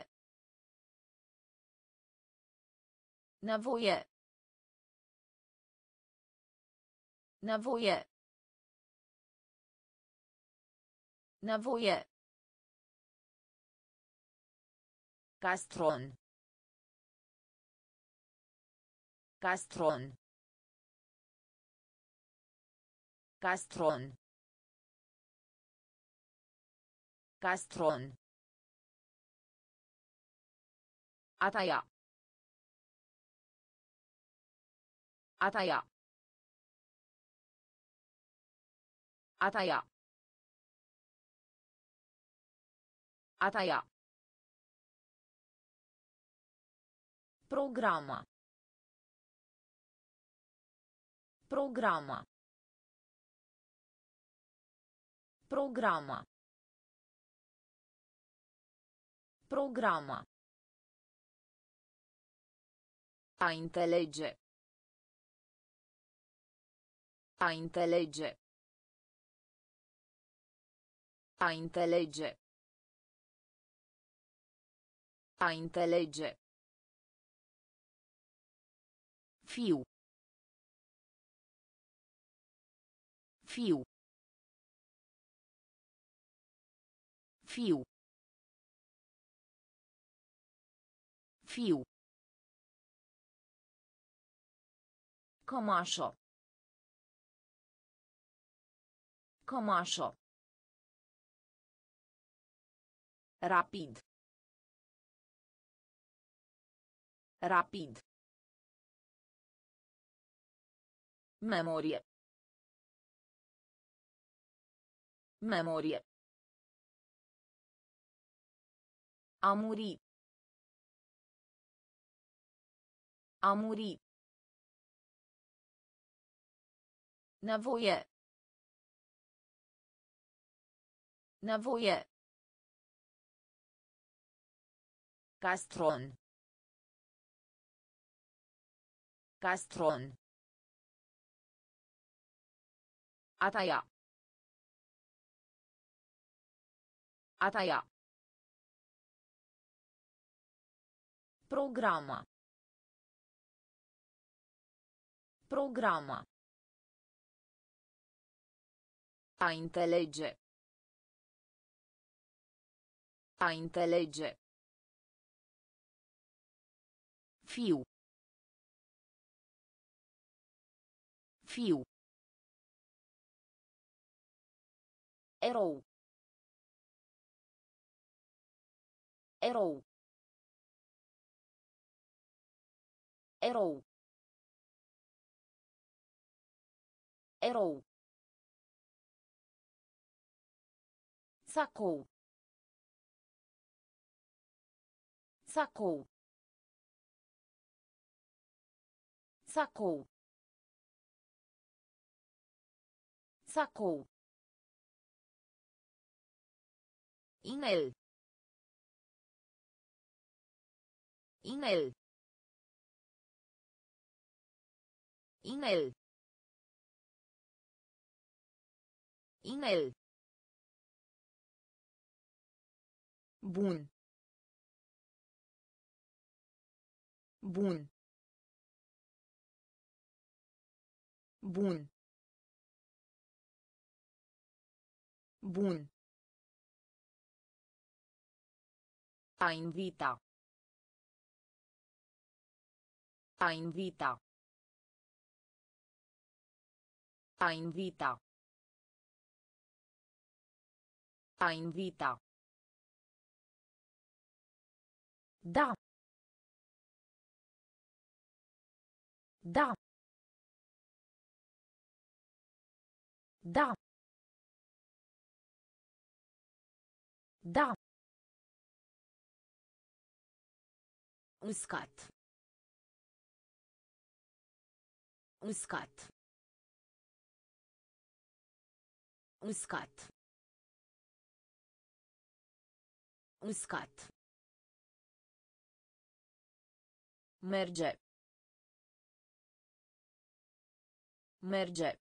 Nevoie. Nevoie. Nevoie. Castron. Castron. Castron. Castron. A taia. A taia. A taia. A taia. Programa. Programa. Programa. Programa. A înțelege. A înțelege. A înțelege. A înțelege. Fiu. Fiu. Fiu. Fiu. Cămașă. Cămașă. Rapid. Rapid. Memorie. Memorie. A muri. A muri. Nevoie. Nevoie. Castron. Castron. A taia. A taia. Programa. Programa. A înțelege. A înțelege. Fiu. Fiu. Erou. Erou. Erou. Erou. Sacou. Sacou. Sacou. Sacou. Inel. Inel. Inel. Inel. Bun. Bun. Bun. Bun. A invita. A invita. A invita. A invita. Da. Da. Da. Da. Uscat. Uscat. Uscat. Uscat. Merge. Merge.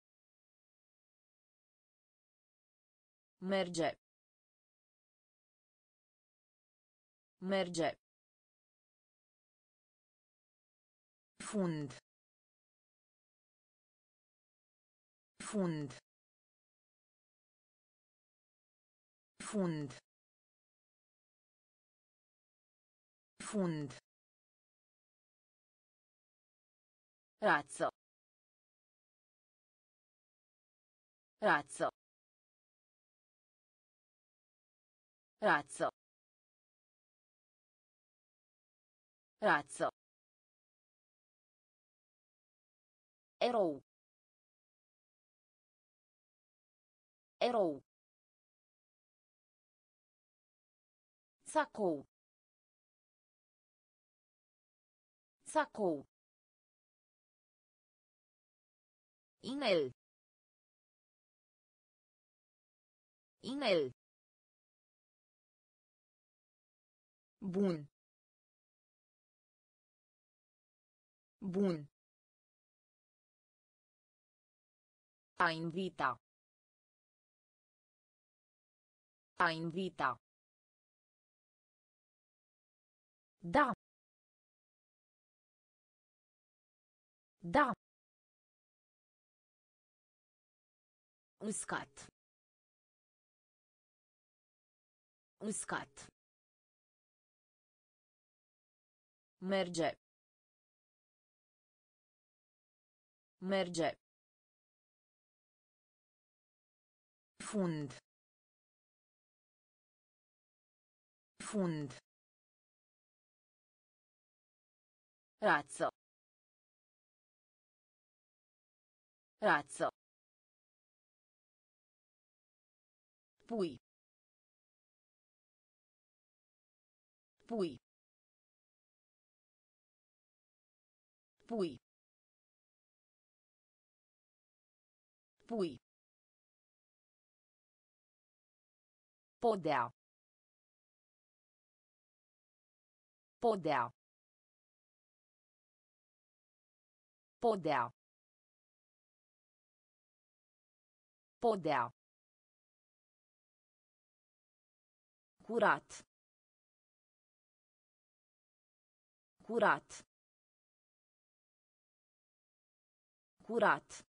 Merge. Merge. Fund. Fund. Fund. Fund. Razzo. Razzo. Razzo. Razzo. Erou. Erou. Sacou. Sacou. Inel. Inel. Bun. Bun. A invita. A invita. Da. Da. Uscat. Uscat. Merge. Merge. Fund. Fund. Razzo. Razzo. Pui. Pui. Pui. Pui. Podea. Podea. Podea. Podea. Curat. Curat. Curat.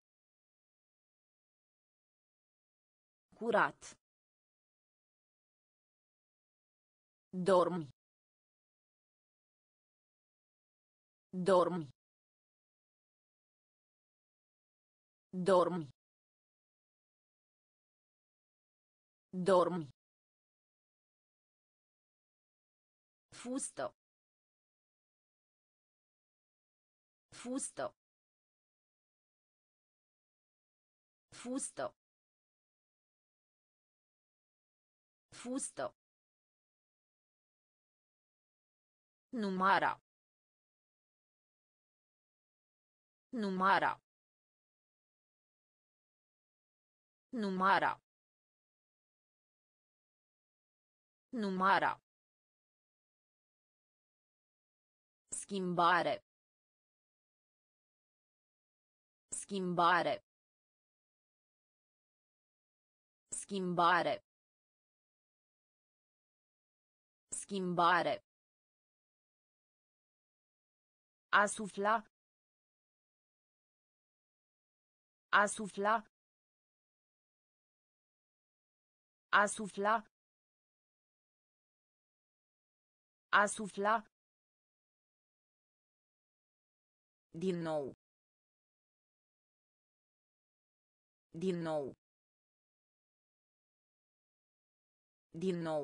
Curat. Dormi. Dormi. Dormi. Dormi. Fustă. Fustă. Fustă. Fustă. Numara. Numara. Numara. Numara. Schimbare. Schimbare. Schimbare. Schimbare. A sufla. A sufla. A sufla. A sufla. Din nou. Din nou. Din nou.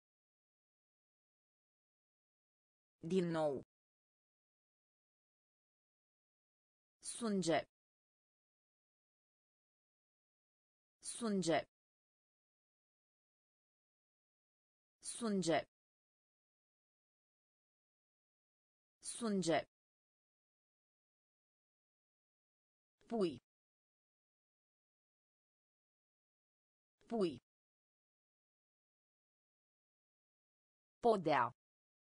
Din nou. Sânge. Sânge. Sânge. Sânge. Pui. Pui. Podea.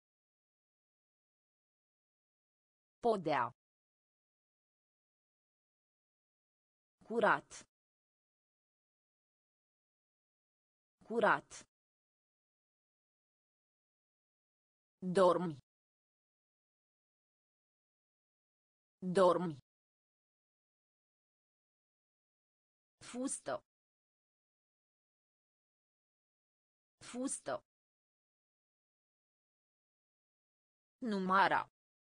Podea. Curat. Curat. Dormi. Dormi. Fustă. Fustă. Numara.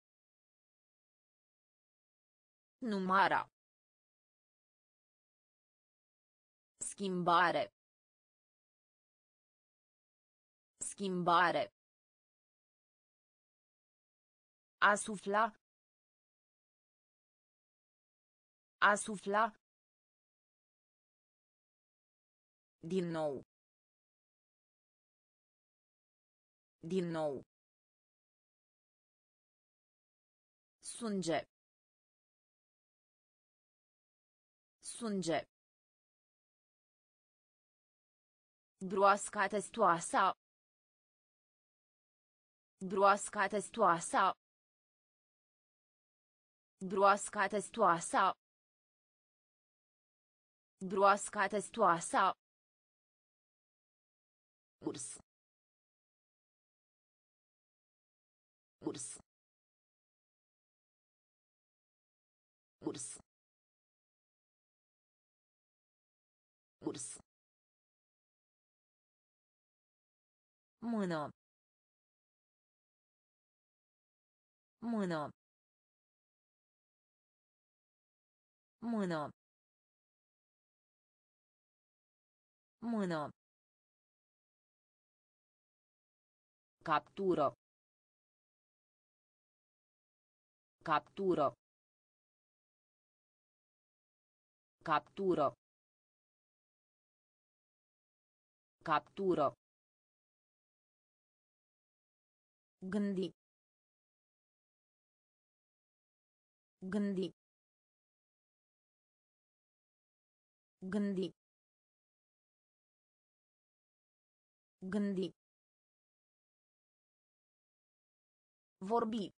Numara. Schimbare. Schimbare. A sufla. A sufla. Din nou. Din nou. Sânge. Sânge. Broasca testoasa. Broasca testoasa. Broasca testoasa. Broasca testoasa. Urs. Urs. Urs. Urs. Mână. Mână. Mână. Mână. Captură. Captură. Captură. Captură. Gândi. Gândi. Gândi. Gândi. Vorbi.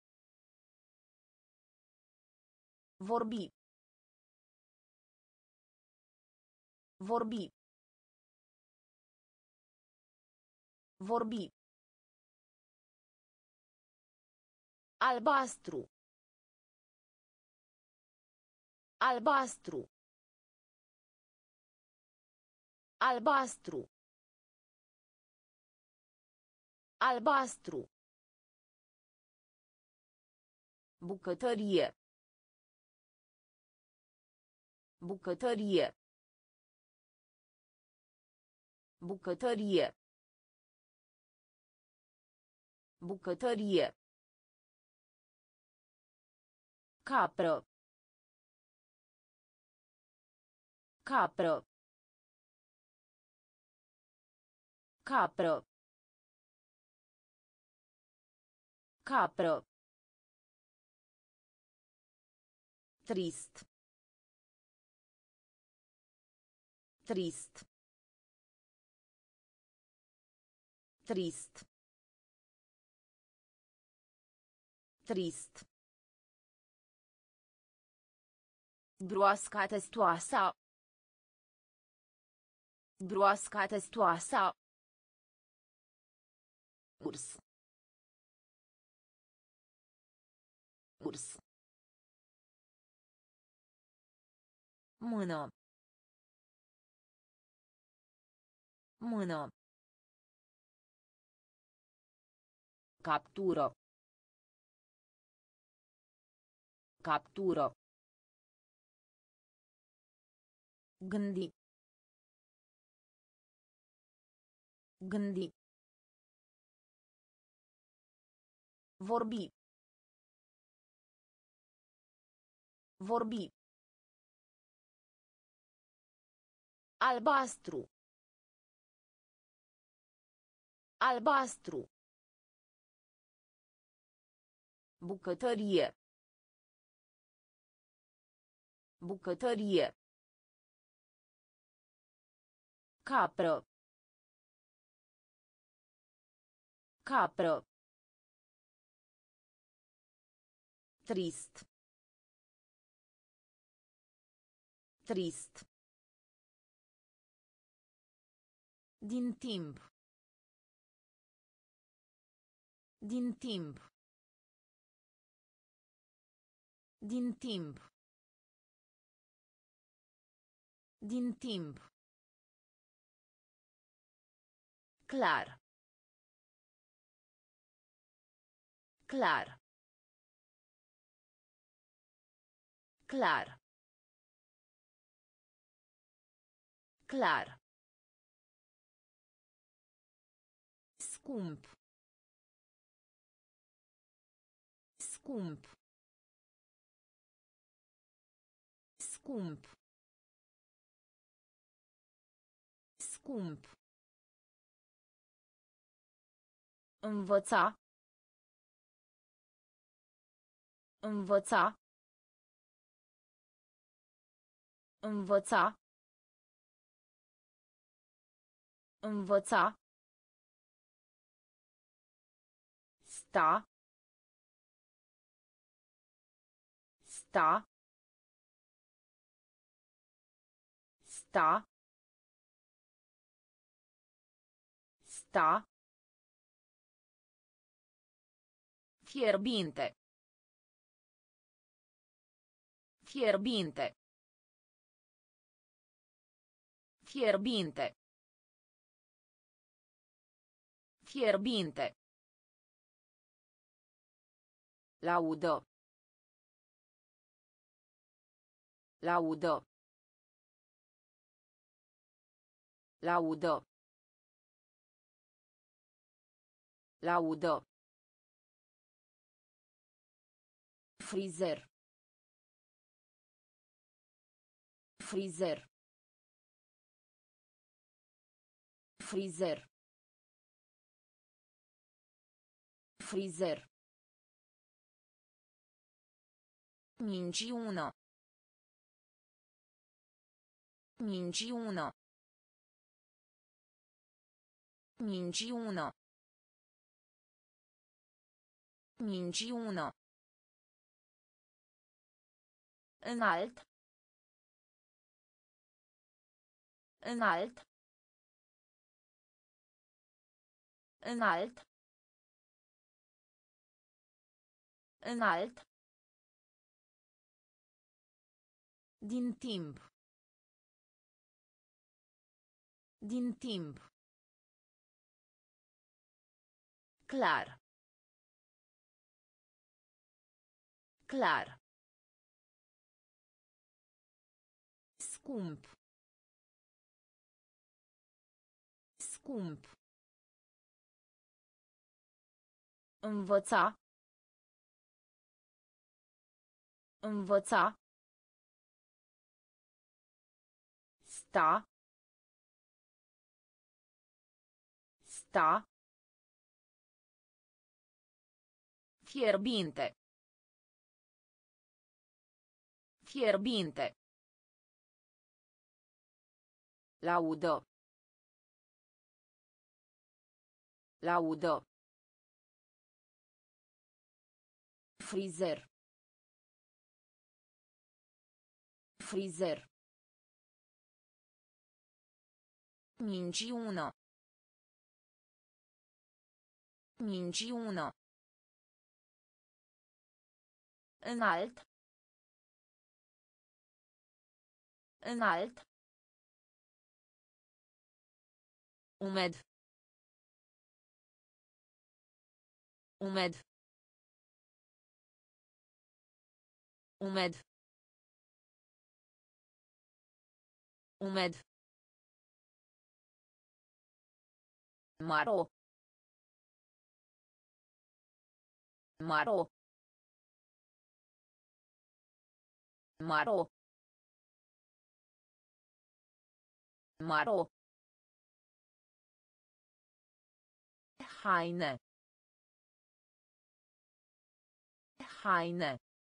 Vorbi. Vorbi. Vorbi. Albastru. Albastru. Albastru. Albastru. Bucătărie. Bucătărie. Bucătărie. Bucătărie. Capră. Capră. Capră. Capră. Trist. Trist. Trist. Trist. Broasca testoasa. Broasca testoasa. Urs. Urs. Mână. Mână. Captură. Captură. Gândi. Gândi. Vorbi. Vorbi. Albastru. Albastru. Bucătărie. Bucătărie. Capră. Capră. Trist. Trist. Din timp. Din timp. Din timp. Din timp. Clar. Clar. Clar. Clar. Scump. Scump. Scump. Scump. Învăța. Învăța. Învăța. Învăța. Sta. Sta. Sta. Sta. Fierbinte. Fierbinte. Fierbinte. Fierbinte. Laudă. Laudă. Laudă. Laudă. Frizer. Frizer. Frizer. Frizer. Minciună. Minciună. Minciună. Minciună. Înalt. Înalt. Înalt. Înalt. Din timp. Din timp. Clar. Clar. Scump. Scump. Învăța. Învăța. Sta. Sta. Fierbinte. Fierbinte. Laudă. Laudă. Frizer. Frizer. Minciună. Minciună. Înalt. Înalt. Umed. Umed. Umed. Umed. Maro. Maro. Maro. Maro. Haine. Haine.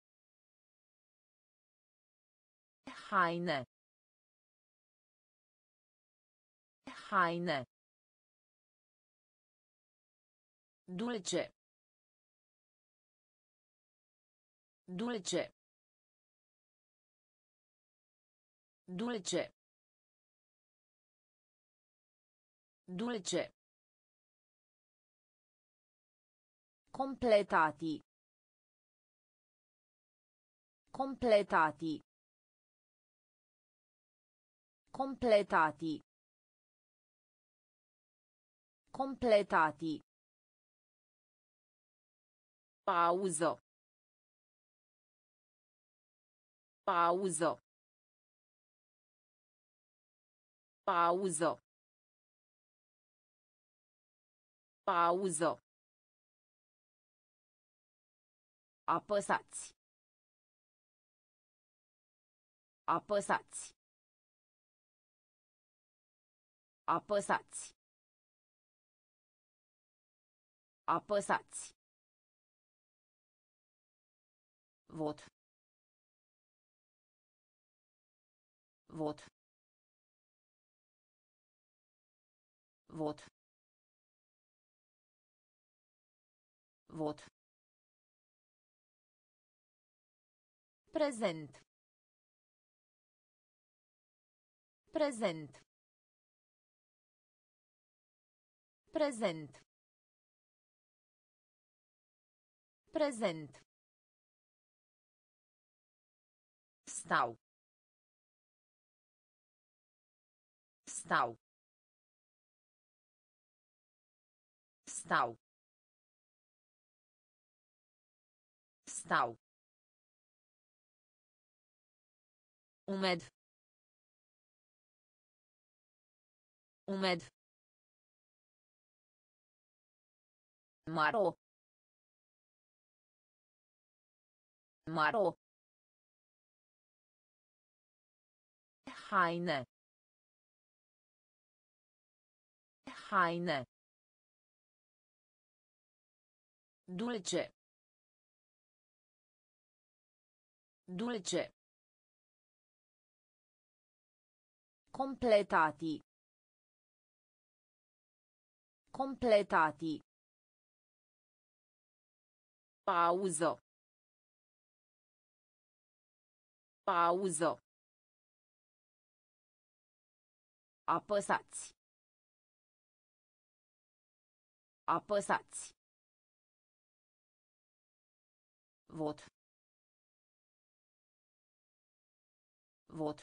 Haine. Haine. Dulce. Dulce. Dulce. Dulce. Completati. Completati. Completati. Completati. Pauză. Pauză. Pauză. Pauză. Apăsați. Apăsați. Apăsați. Apăsați. Vot. Vot. Vot. Vot. Prezent. Prezent. Prezent. Prezent. Stau. Stau. Stau. Stau. Umed. Umed. Maro. Maro. Haine. Haine. Dulce. Dulce. Completati. Completati. Pauză. Pauză. Apăsați. Apăsați. Vot. Vot.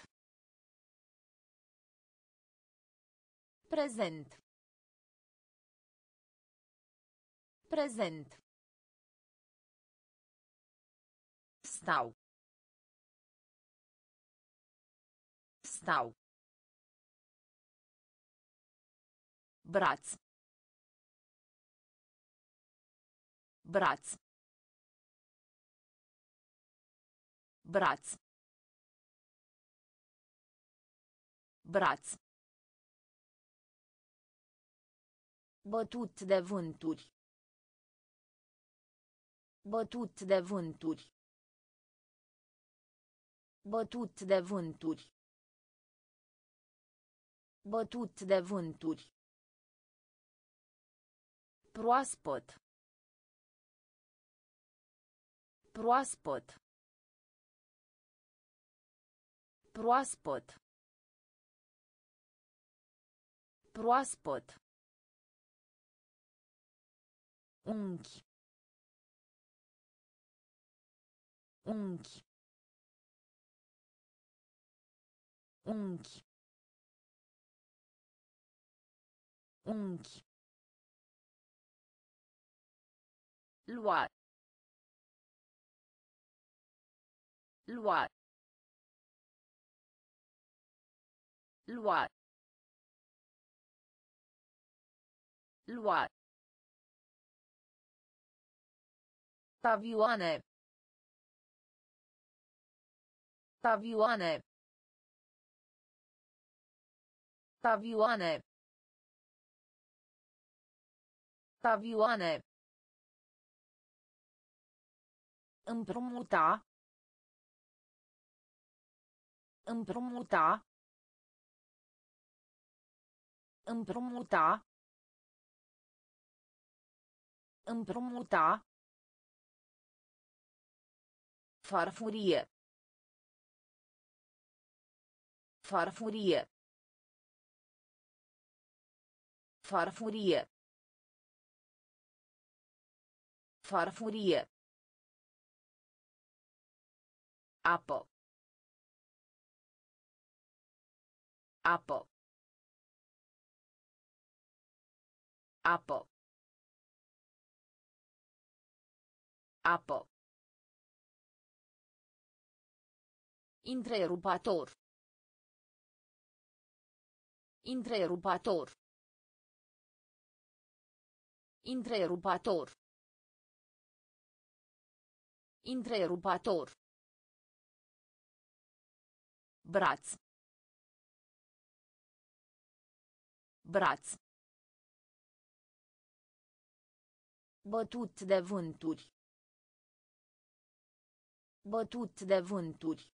Prezent. Prezent. Stau. Stau. Braț. Braț. Braț. Braț. Bătut de vânturi. Bătut de vânturi. Bătut de vânturi. Bătut de vânturi. Proaspăt. Proaspăt. Proaspăt. Proaspăt. Unchi. Unchi. Unchi. Unchi. Lua. Lua. Lua. Lua. Avioane. Avioane. Avioane. Avioane. Împrumuta. Împrumuta. Împrumuta. Împrumuta. Farfurie. Farfurie. Farfurie. Farfurie. Apă. Apă. Apă. Apă. Întrerupator. Întrerupator. Întrerupator. Întrerupator. Braț. Braț. Bătut de vânturi. Bătut de vânturi.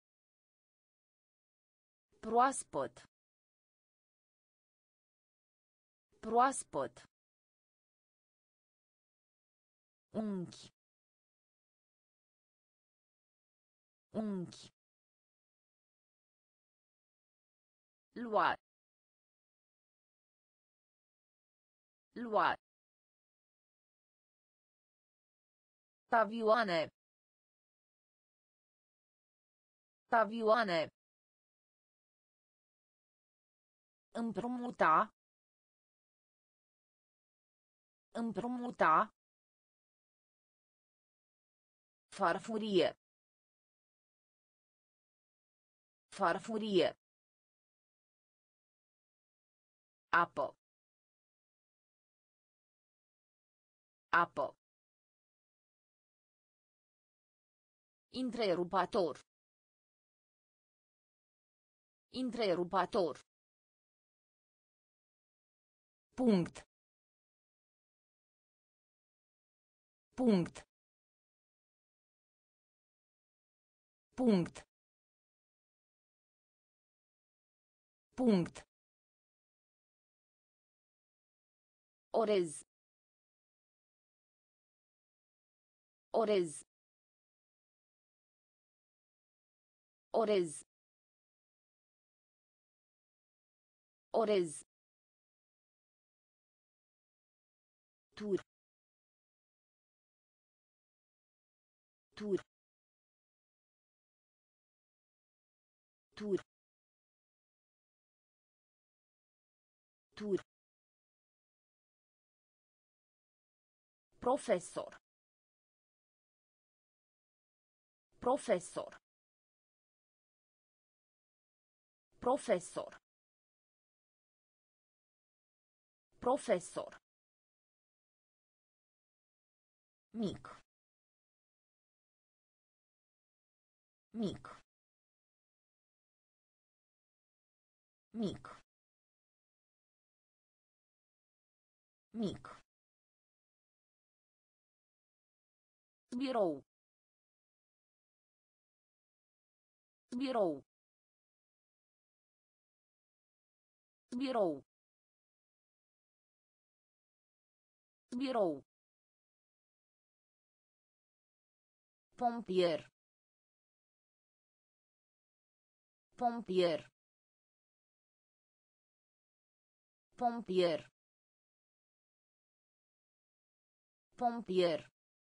Proaspăt. Proaspăt. Unchi. Unchi. Lua. Lua. Avioane. Avioane. Împrumuta. Împrumuta. Farfurie. Farfurie. Apă. Apă. Întrerupator. Întrerupator. Punct. Punct. Punct. Punct. Orez. Orez. Orez. Orez. Tur. Tur. Tur. Tur. Profesor. Profesor. Profesor. Profesor. Mic. Mic. Mic. Mic. Birou. Birou. Birou. Birou. Pompier. Pompier. Pompier. Pompier.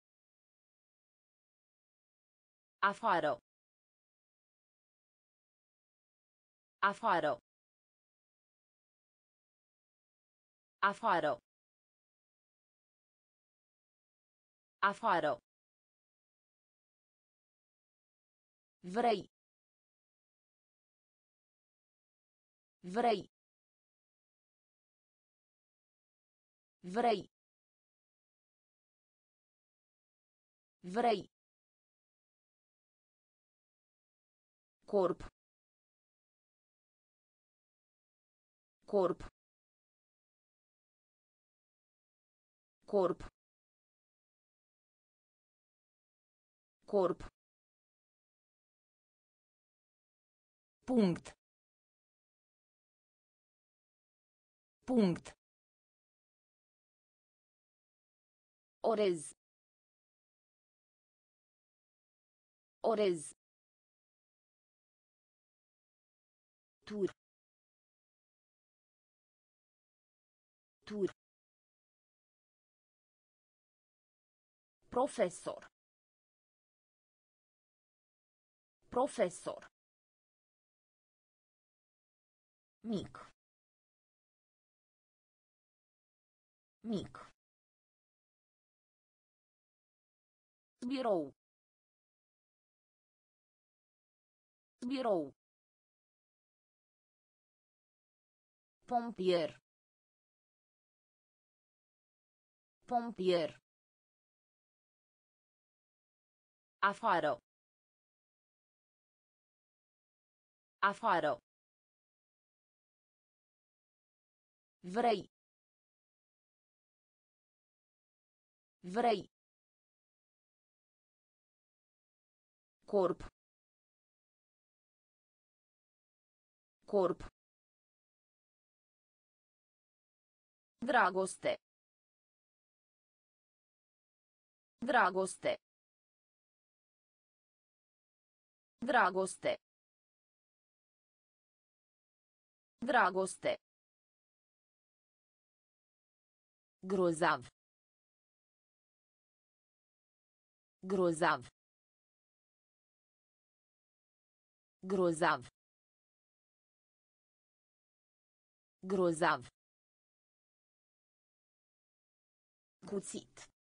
Afară. Afară. Afară. Afară. Vrei. Vrei. Vrei. Vrei. Corp. Corp. Corp. Corp. Punct. Punct. Orez. Orez. Tur. Tur. Profesor. Profesor. Mic. Mic. Birou. Birou. Pompier. Pompier. Afară. Afară. Vrei. Vrei. Corp. Corp. Dragoste. Dragoste. Dragoste. Dragoste. Grozav. Grozav. Grozav. Grozav. Cuțit.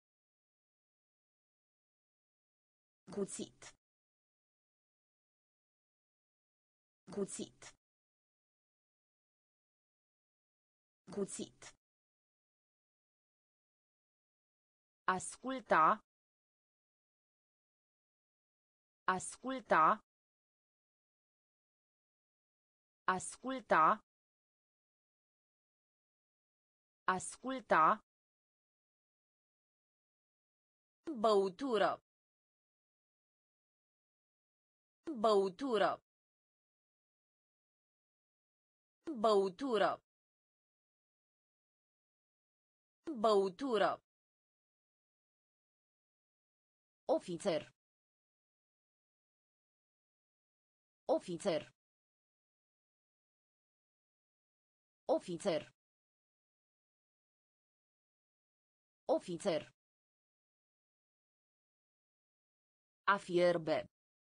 Cuțit. Cuțit. Cuțit. Asculta. Asculta. Asculta. Asculta. Băutură. Băutură. Băutură. Băutură. Ofițer. Ofițer. Ofițer. Ofițer. A fierbe.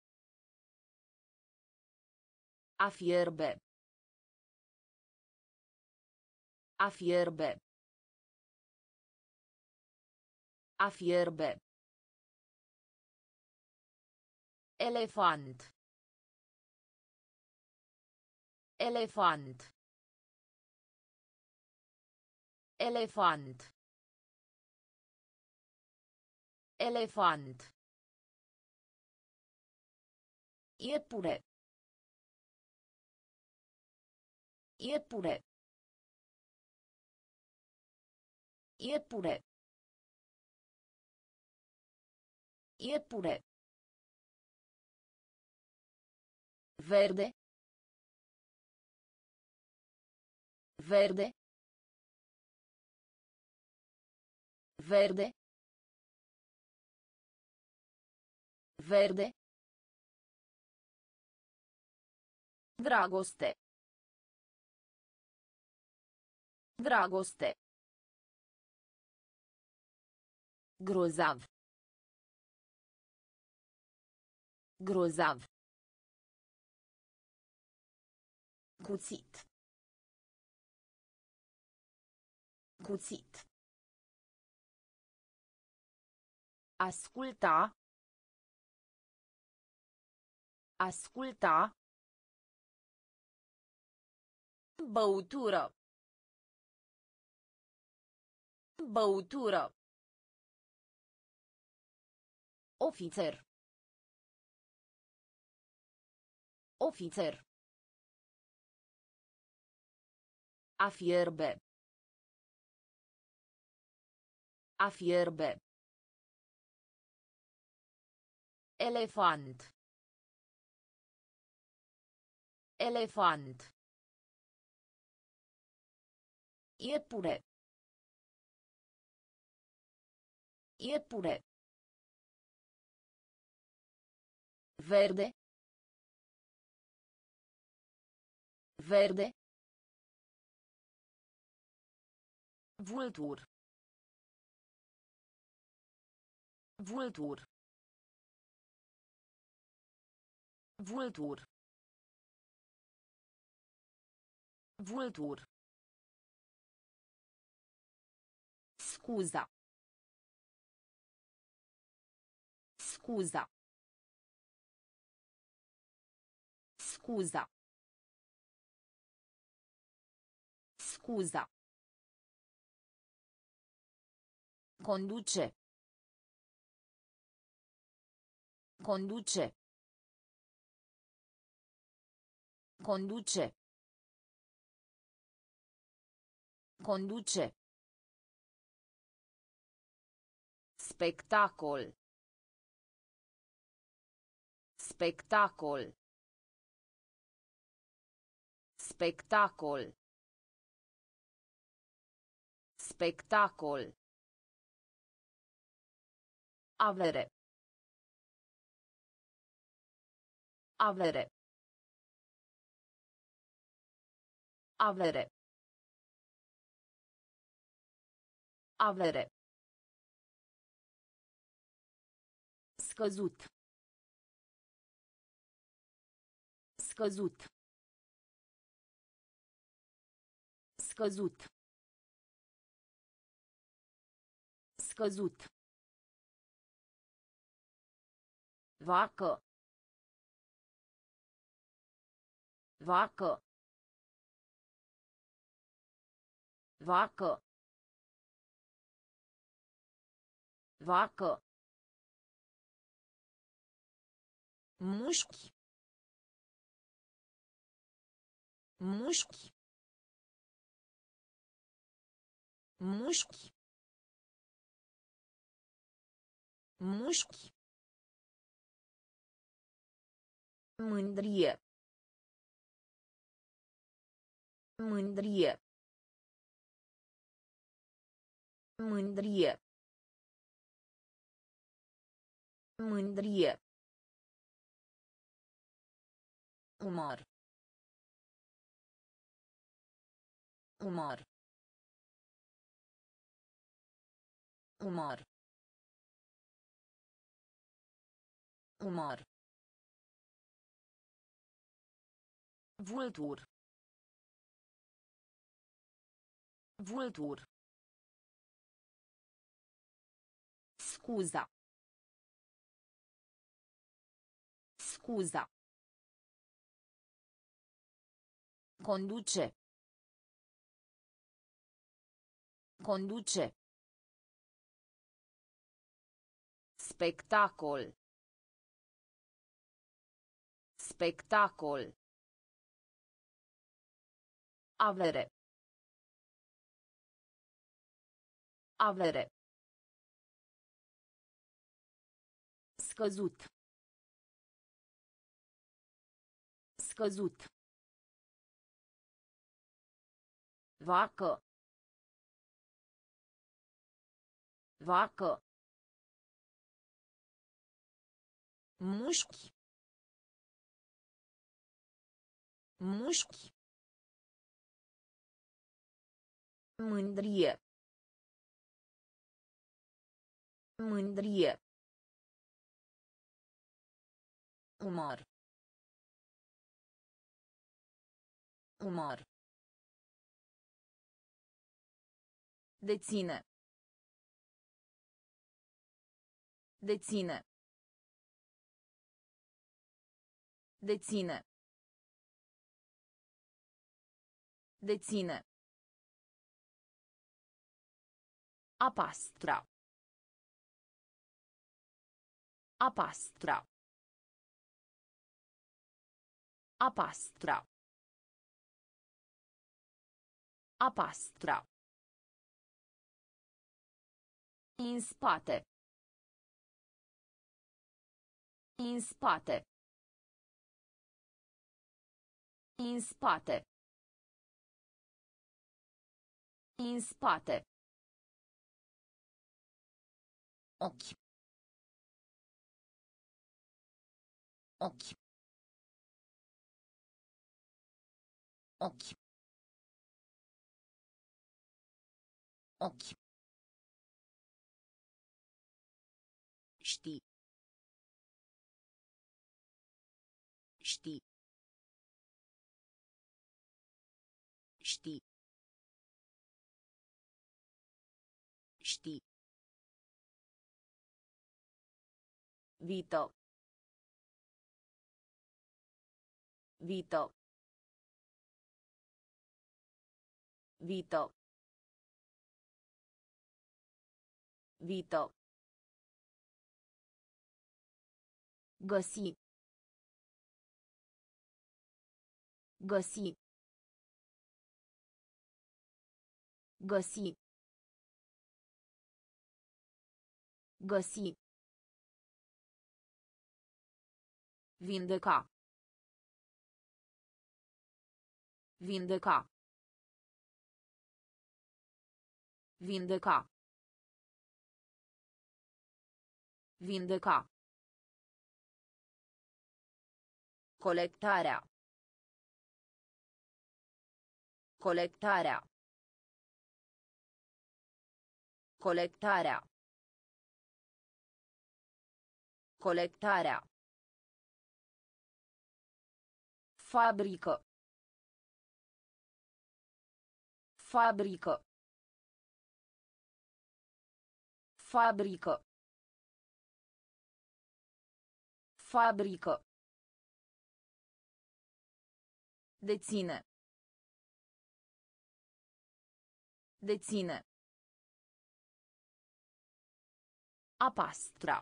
A fierbe. A fierbe. A fierbe. Elefant. Elefant. Elefant. Elefant. Iepure. Iepure. Iepure. Iepure. Verde. Verde. Verde. Verde. Dragoste. Dragoste. Grozav. Grozav. Cuțit. Cuțit. Asculta. Asculta. Băutură. Băutură. Ofițer. Ofițer. A fierbe. A fierbe. Elefant. Elefant. Iepure. Iepure. Verde. Verde. Vultur. Vultur. Vultur. Vultur. Scuza. Scuza. Scuza. Scuza. Conduce. Conduce. Conduce. Conduce. Spectacol. Spectacol. Spectacol. Spectacol. Avere. Avere. Avere. Avere. Scăzut. Scăzut. Scăzut. Scăzut. Vacă. Vacă. Vacă. Vacă. Mușchi. Mușchi. Mușchi. Mușchi. Mândrie. Mândrie. Mândrie. Mândrie. Umor. Umor. Umor. Umor. Vultur. Vultur. Scuza. Scuza. Conduce. Conduce. Spectacol. Spectacol. Avere. Avere. Scăzut. Scăzut. Vacă. Vacă. Mușchi. Mușchi. Mândrie. Mândrie. Umor. Umor. Deține. Deține. Deține. Deține. A pastra. A pastra. A pastra. A pastra. In spate. In spate. In spate. In spate. Ochi. Ochi. Ochi. Ochi. Știi. Știi. Știi. Știi. Vito. Vito. Vito. Vito. Găsi. Găsi. Găsi. Găsi. Vindeca. Vindeca. Vindeca. Vindeca. Colectarea. Colectarea. Colectarea. Colectarea. Fabrică. Fabrică. Fabrică. Fabrică. Deține. Deține. A pastra.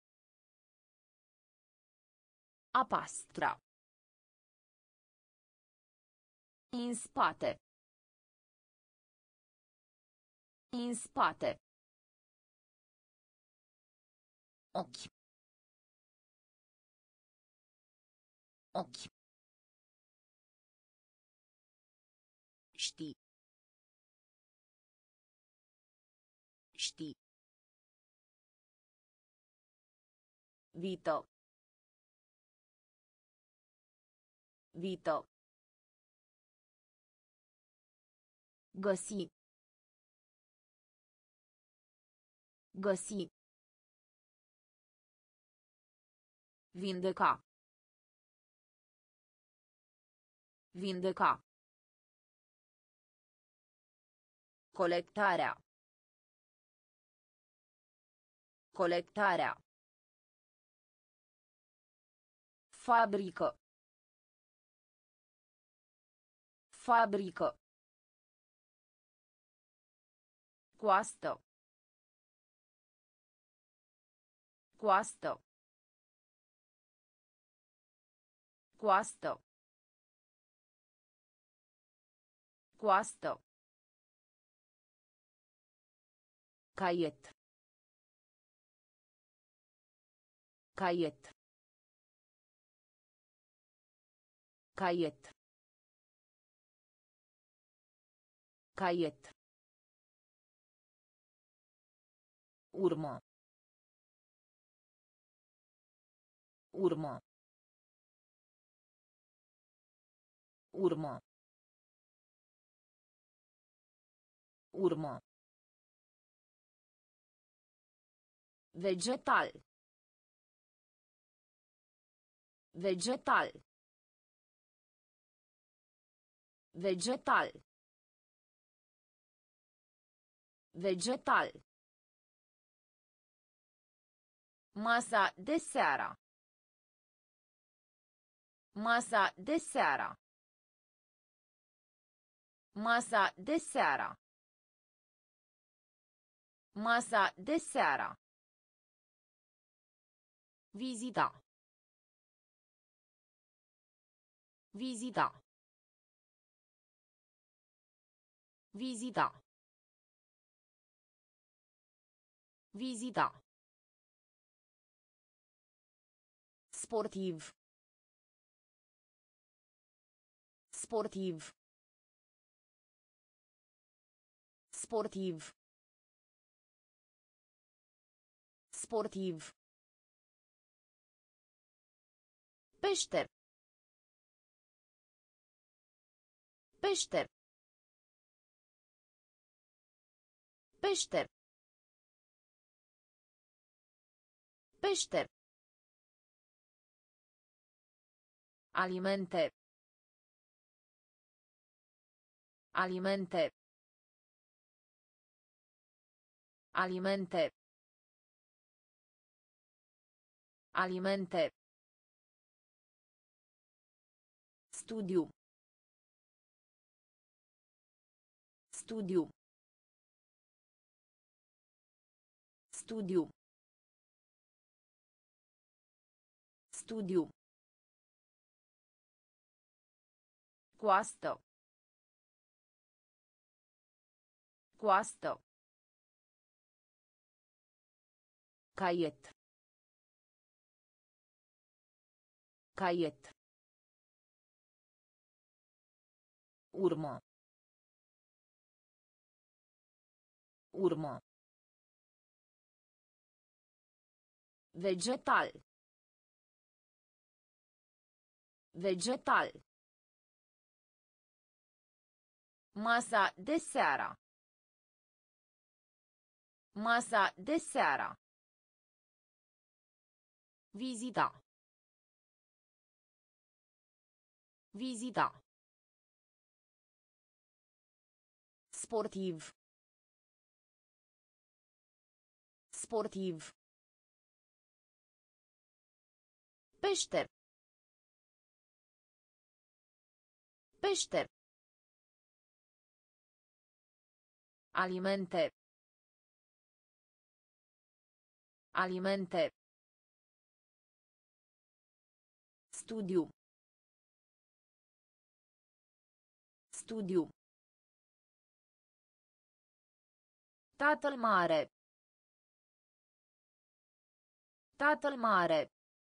A pastra. In spate. In spate. Ochi. Ochi. Știi. Știi. Vito. Vito. Găsi. Găsi. Vindeca. Vindeca. Colectarea. Colectarea. Fabrică. Fabrică. Coastă. Coastă. Coastă. Coastă. Caiet. Caiet. Caiet. Caiet. Urmă. Urmă. Urmă. Urmă. Vegetal. Vegetal. Vegetal. Vegetal. Masa de seara. Masa de seara. Masa de seara. Masa de seara. Vizita. Vizita. Vizita. Vizita. Sportiv. Sportiv. Sportiv. Sportiv. Peșter. Peșter. Peșter. Peșter. Alimente. Alimente. Alimente. Alimente. Studiu. Studiu. Studiu. Studiu. Coastă. Coastă. Caiet. Caiet. Urmă. Urmă. Vegetal. Vegetal. Masa de seara. Masa de seara. Vizita. Vizita. Sportiv. Sportiv. Peșter. Peșter. Alimente. Alimente. Studiu. Studiu. Tatăl mare. Tatăl mare.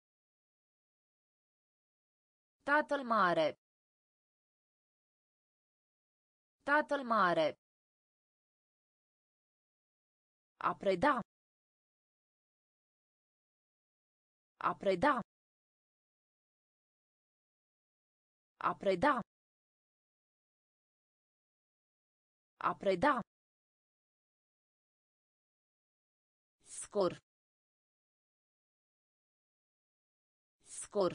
Tatăl mare. Tatăl mare. A preda. A preda. A preda. A preda. Scor. Scor.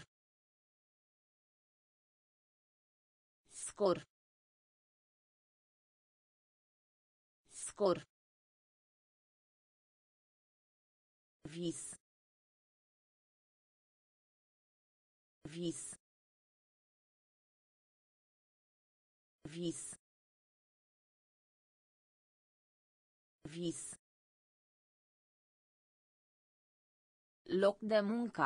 Scor. Scor. Vis. Vis. Vis. Vis. Loc de muncă.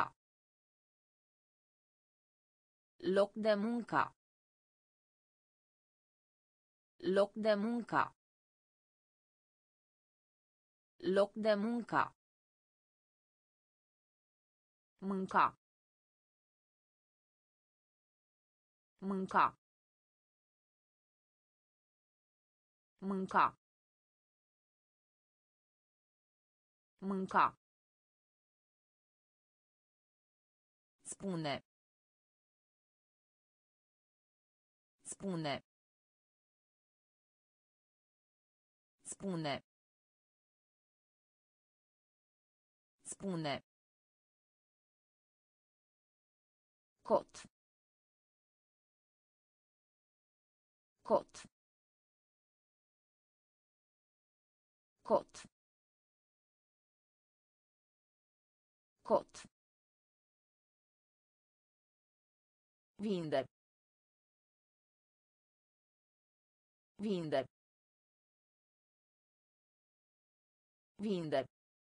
Loc de muncă. Loc de muncă. Loc de muncă. Mânca. Mânca. Mânca. Mânca. Spune. Spune. Spune. Spune. Cot. Cot. Cot. Cot. Vinde. Vinde. Vinde.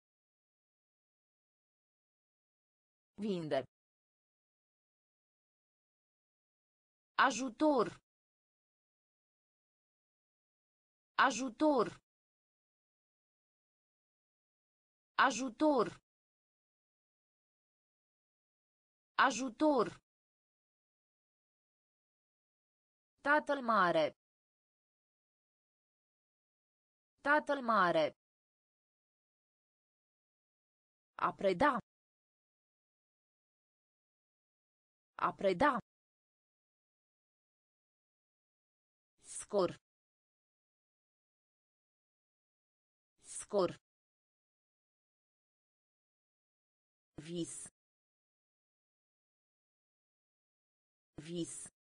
Vinde. Ajutor. Ajutor. Ajutor. Ajutor. Tatăl mare. Tatăl mare. A preda. A preda. Scor. Scor. Vis. Vis.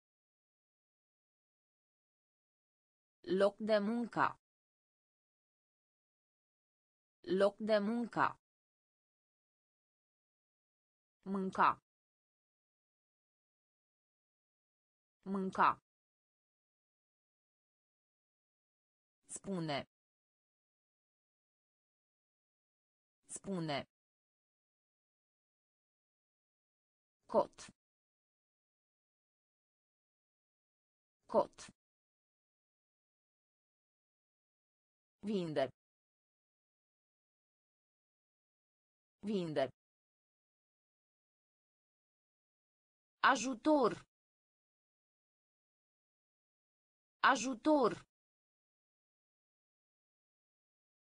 Loc de muncă. Loc de muncă. Mânca. Mânca. Spune. Spune. Cot. Cot. Vinde. Vinde. Ajutor. Ajutor.